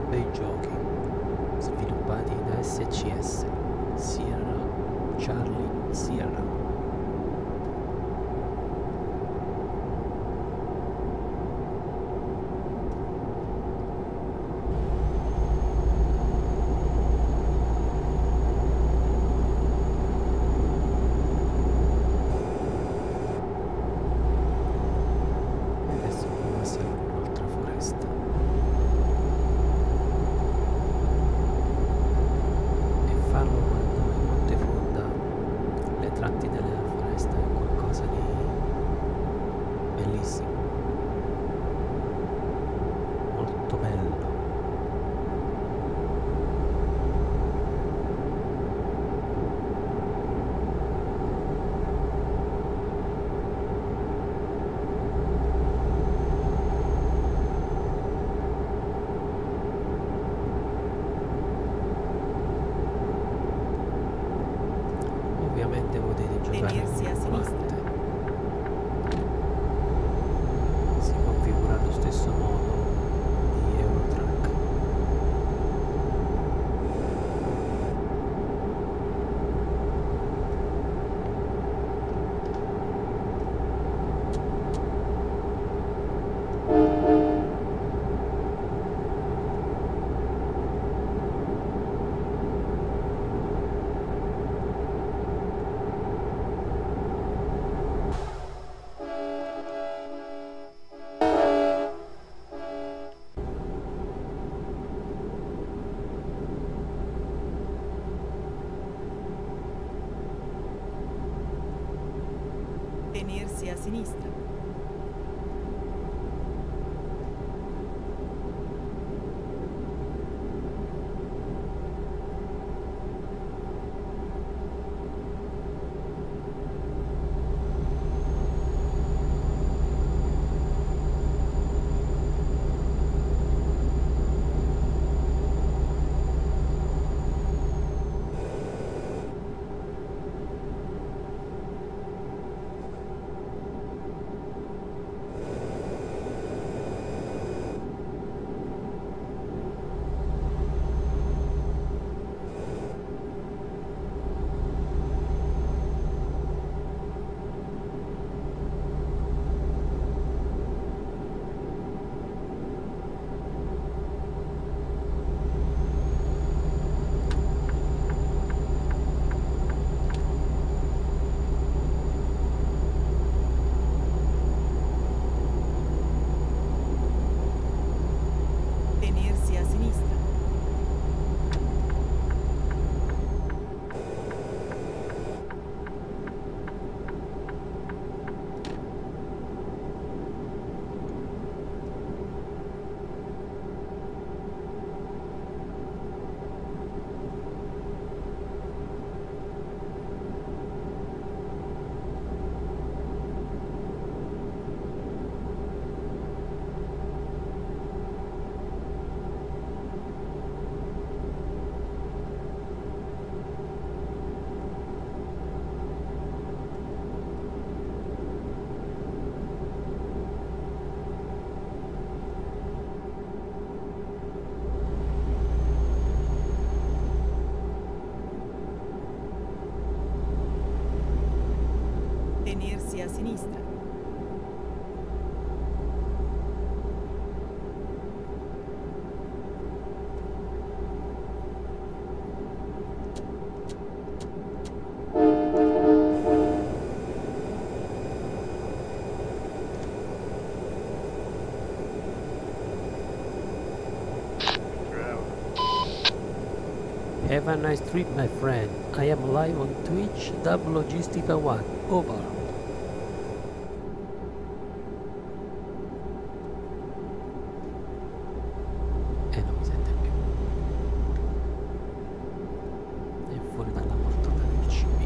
bei giochi sviluppati da SCS, Sierra Charlie Sierra. Ovviamente potete giocare Tenersi a sinistra. si configura allo stesso modo di Eurotrack. Tenersi a sinistra. Tenersi a sinistra. Tenersi a sinistra. Have a nice trip, my friend. I am live on Twitch, Double Logistica 1. Over. Non mi sente più. È fuori dalla portata del CB.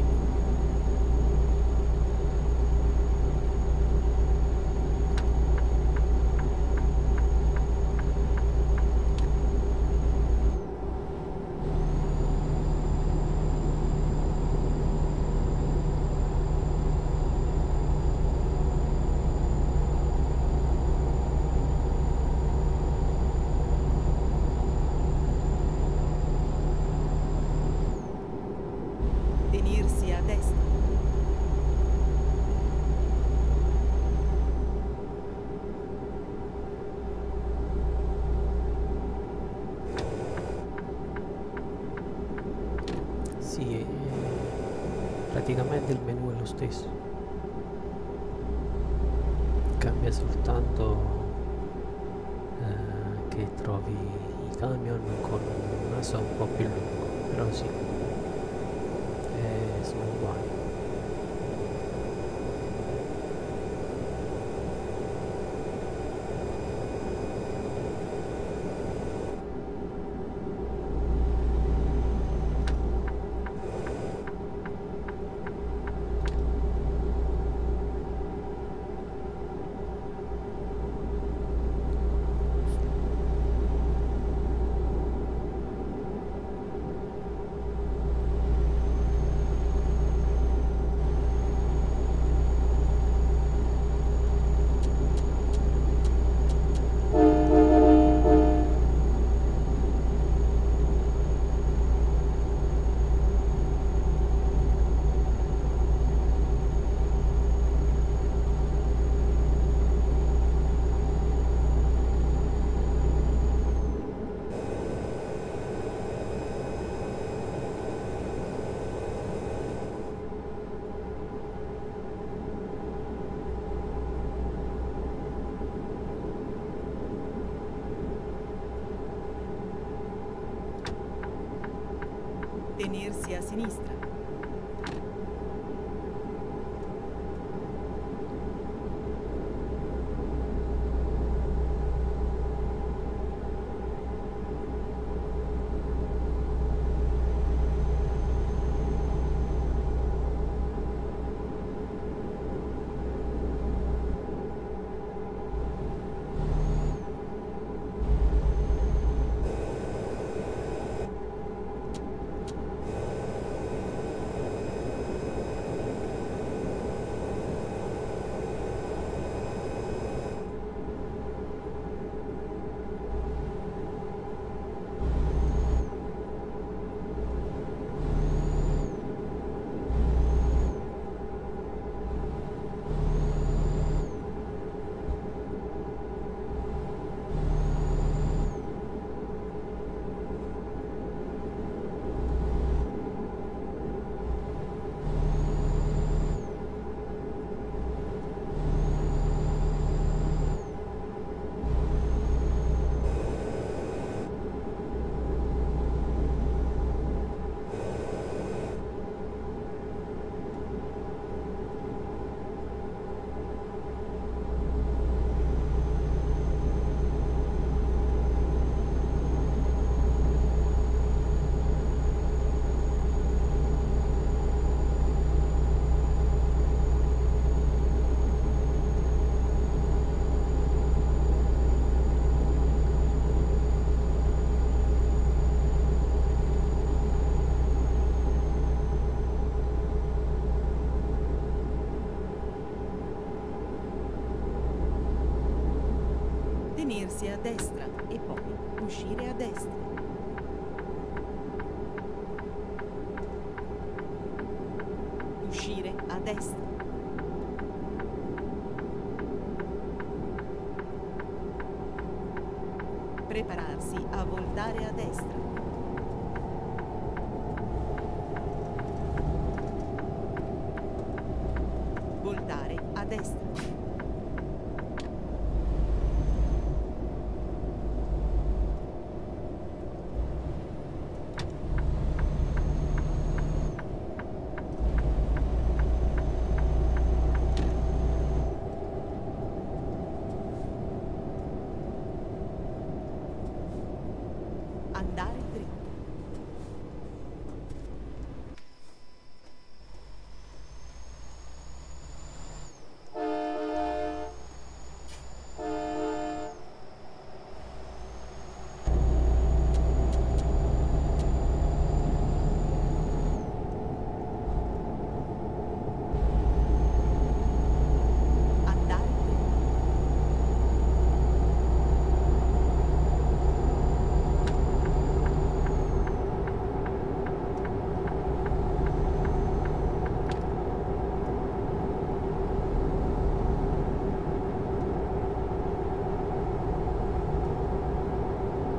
praticamente il menu è lo stesso, cambia soltanto che trovi i camion con un naso un po' più lungo, però sì, sono uguali. Tenersi a sinistra. Tenersi a destra e poi uscire a destra. Uscire a destra. Prepararsi a voltare a destra. Voltare a destra. Andare dritto. Andare dritto.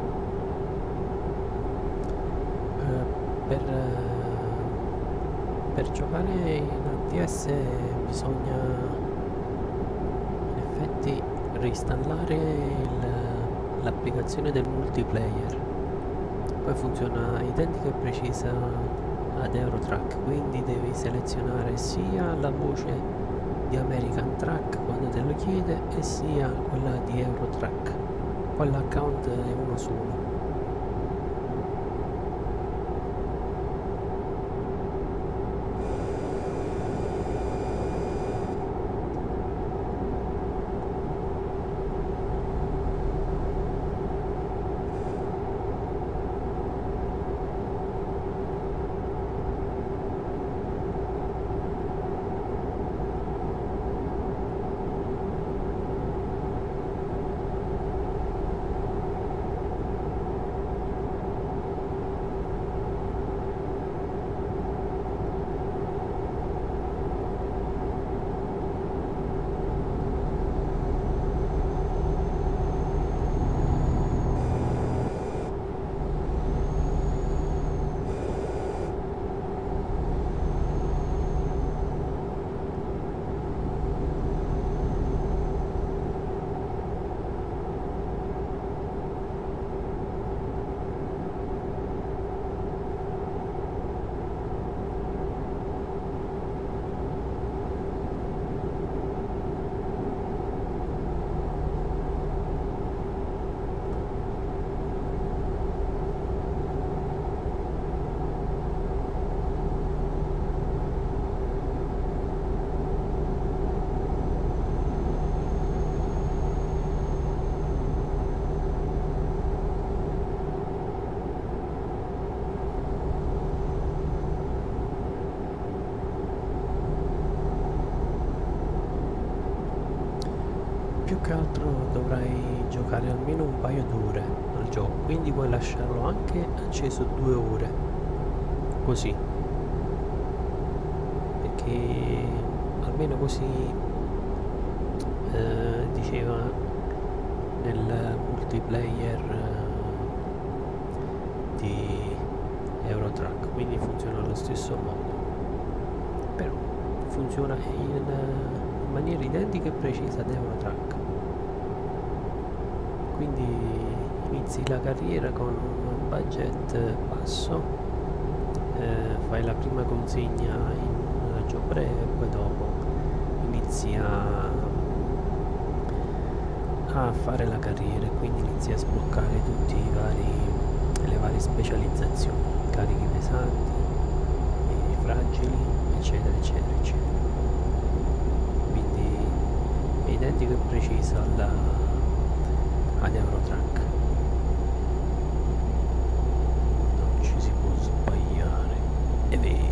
Per per giocare in ATS bisogna in effetti reinstallare l'applicazione del multiplayer, poi funziona identica e precisa ad Eurotrack, quindi devi selezionare sia la voce di American Track quando te lo chiede e sia quella di Eurotrack, poi l'account è uno su uno. Più che altro dovrai giocare almeno un paio d'ore al gioco, quindi puoi lasciarlo anche acceso 2 ore, così, perché almeno così diceva nel multiplayer di Eurotrack, quindi funziona allo stesso modo, però funziona in maniera identica e precisa ad Eurotrack. Quindi inizi la carriera con un budget basso, fai la prima consegna in raggio breve e poi dopo inizi a fare la carriera e quindi inizi a sbloccare tutti le varie specializzazioni, carichi pesanti, fragili, eccetera eccetera eccetera. Quindi è identico e preciso ad Eurotrack. Non ci si può sbagliare, è vero.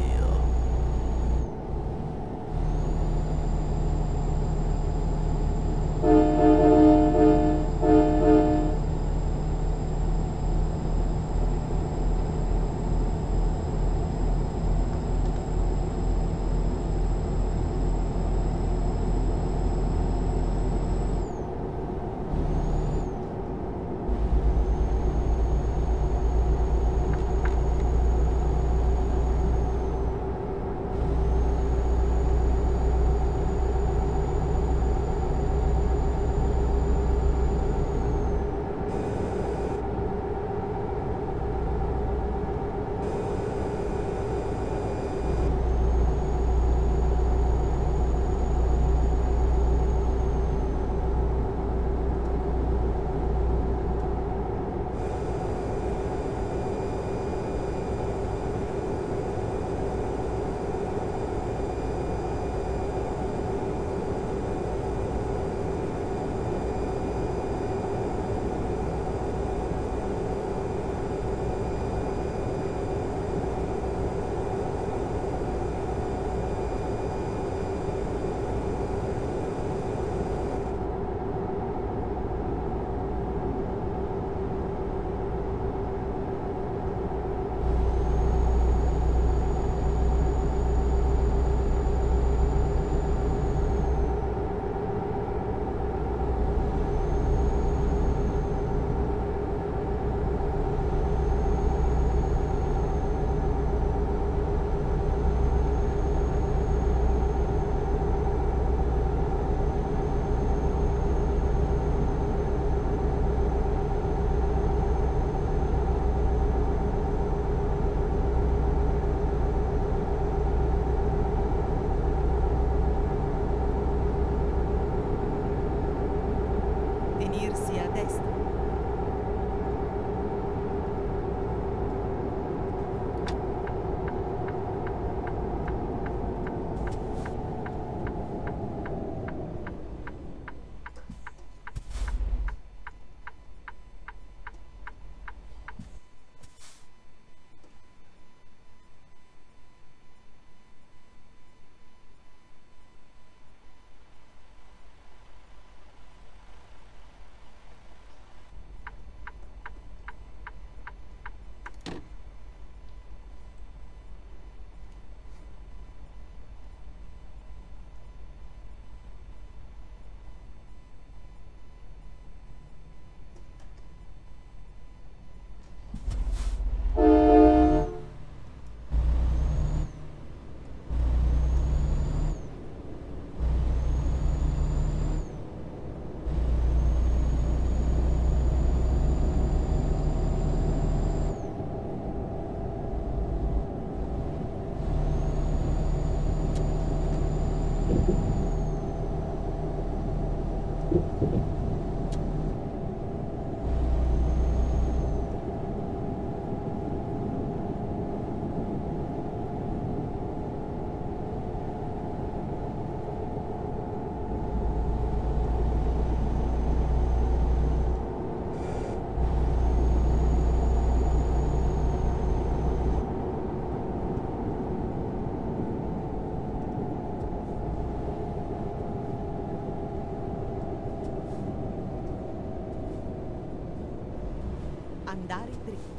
Andare dritto.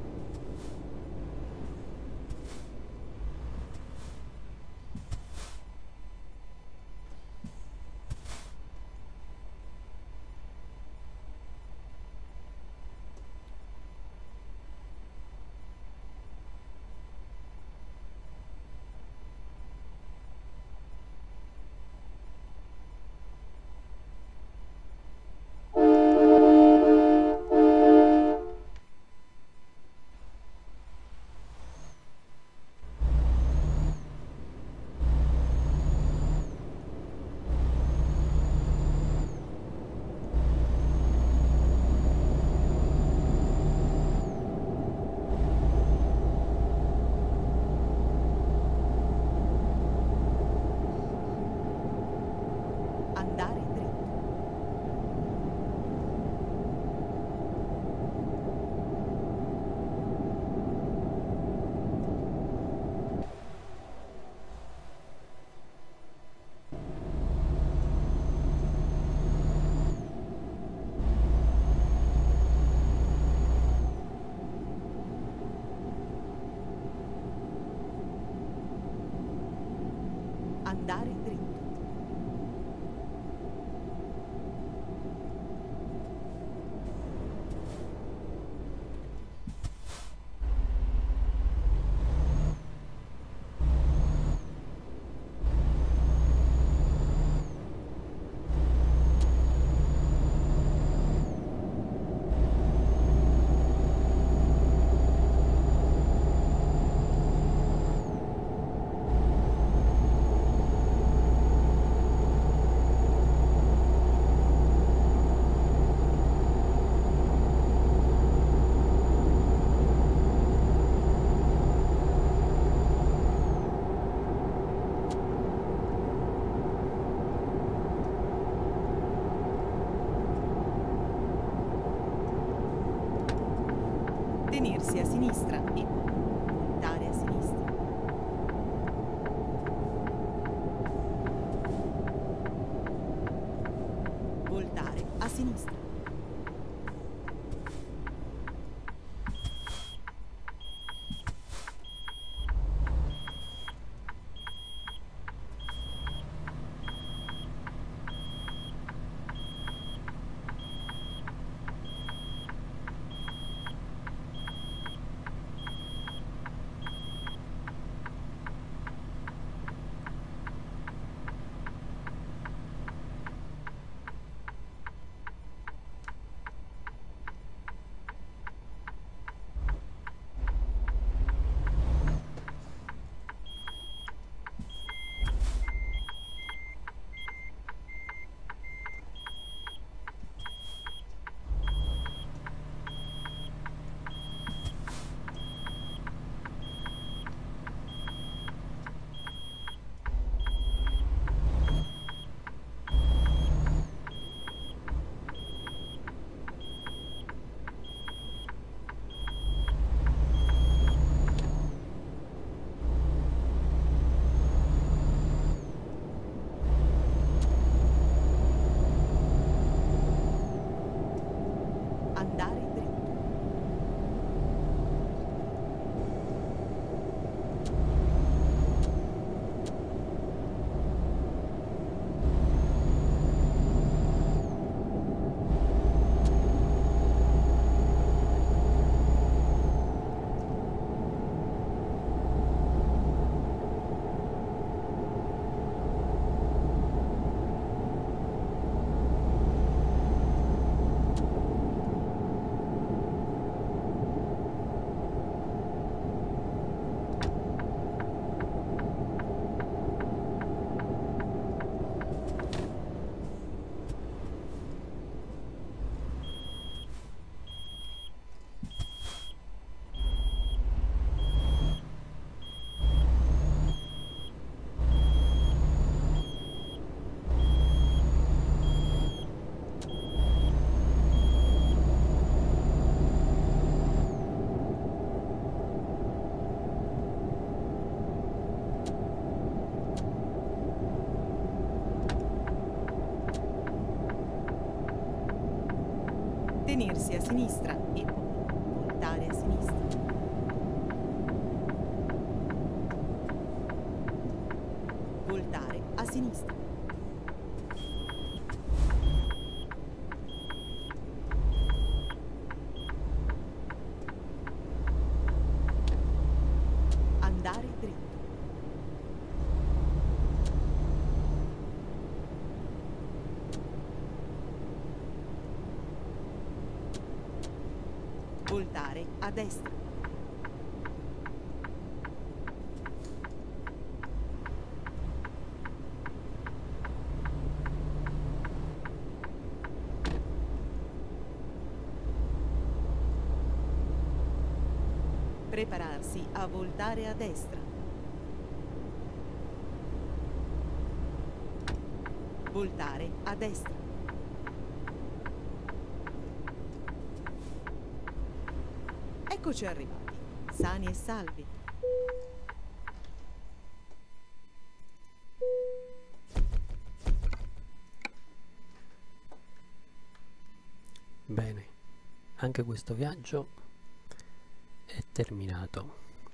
Andare dritto. Andare dritto. Tenersi a sinistra e voltare a sinistra. Voltare a sinistra. Andare dritto. Tenersi a sinistra e poi sinistra. Andare dritto. Voltare a destra. Prepararsi a voltare a destra. Voltare a destra. Eccoci arrivati, sani e salvi. Bene, anche questo viaggio è terminato.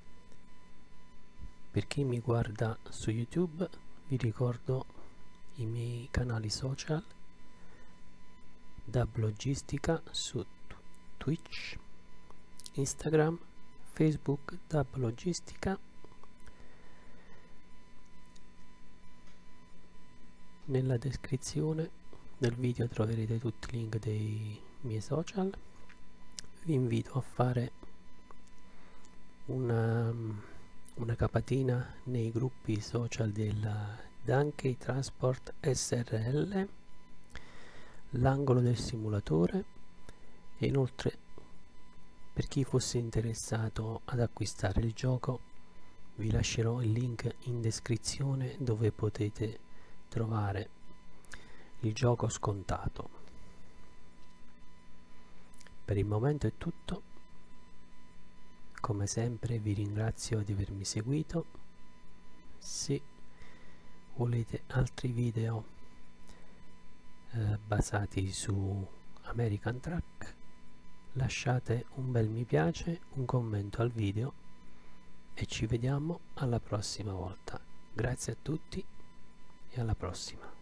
Per chi mi guarda su YouTube, vi ricordo i miei canali social: Dablogistica su Twitch, Instagram, Facebook, Dablogistica. Nella descrizione del video troverete tutti i link dei miei social. Vi invito a fare una capatina nei gruppi social del Danke Transport SRL, l'angolo del simulatore, e inoltre, per chi fosse interessato ad acquistare il gioco, vi lascerò il link in descrizione dove potete trovare il gioco scontato. Per il momento è tutto. Come sempre vi ringrazio di avermi seguito. Se volete altri video basati su American Truck, lasciate un bel mi piace, un commento al video e ci vediamo alla prossima volta. Grazie a tutti e alla prossima.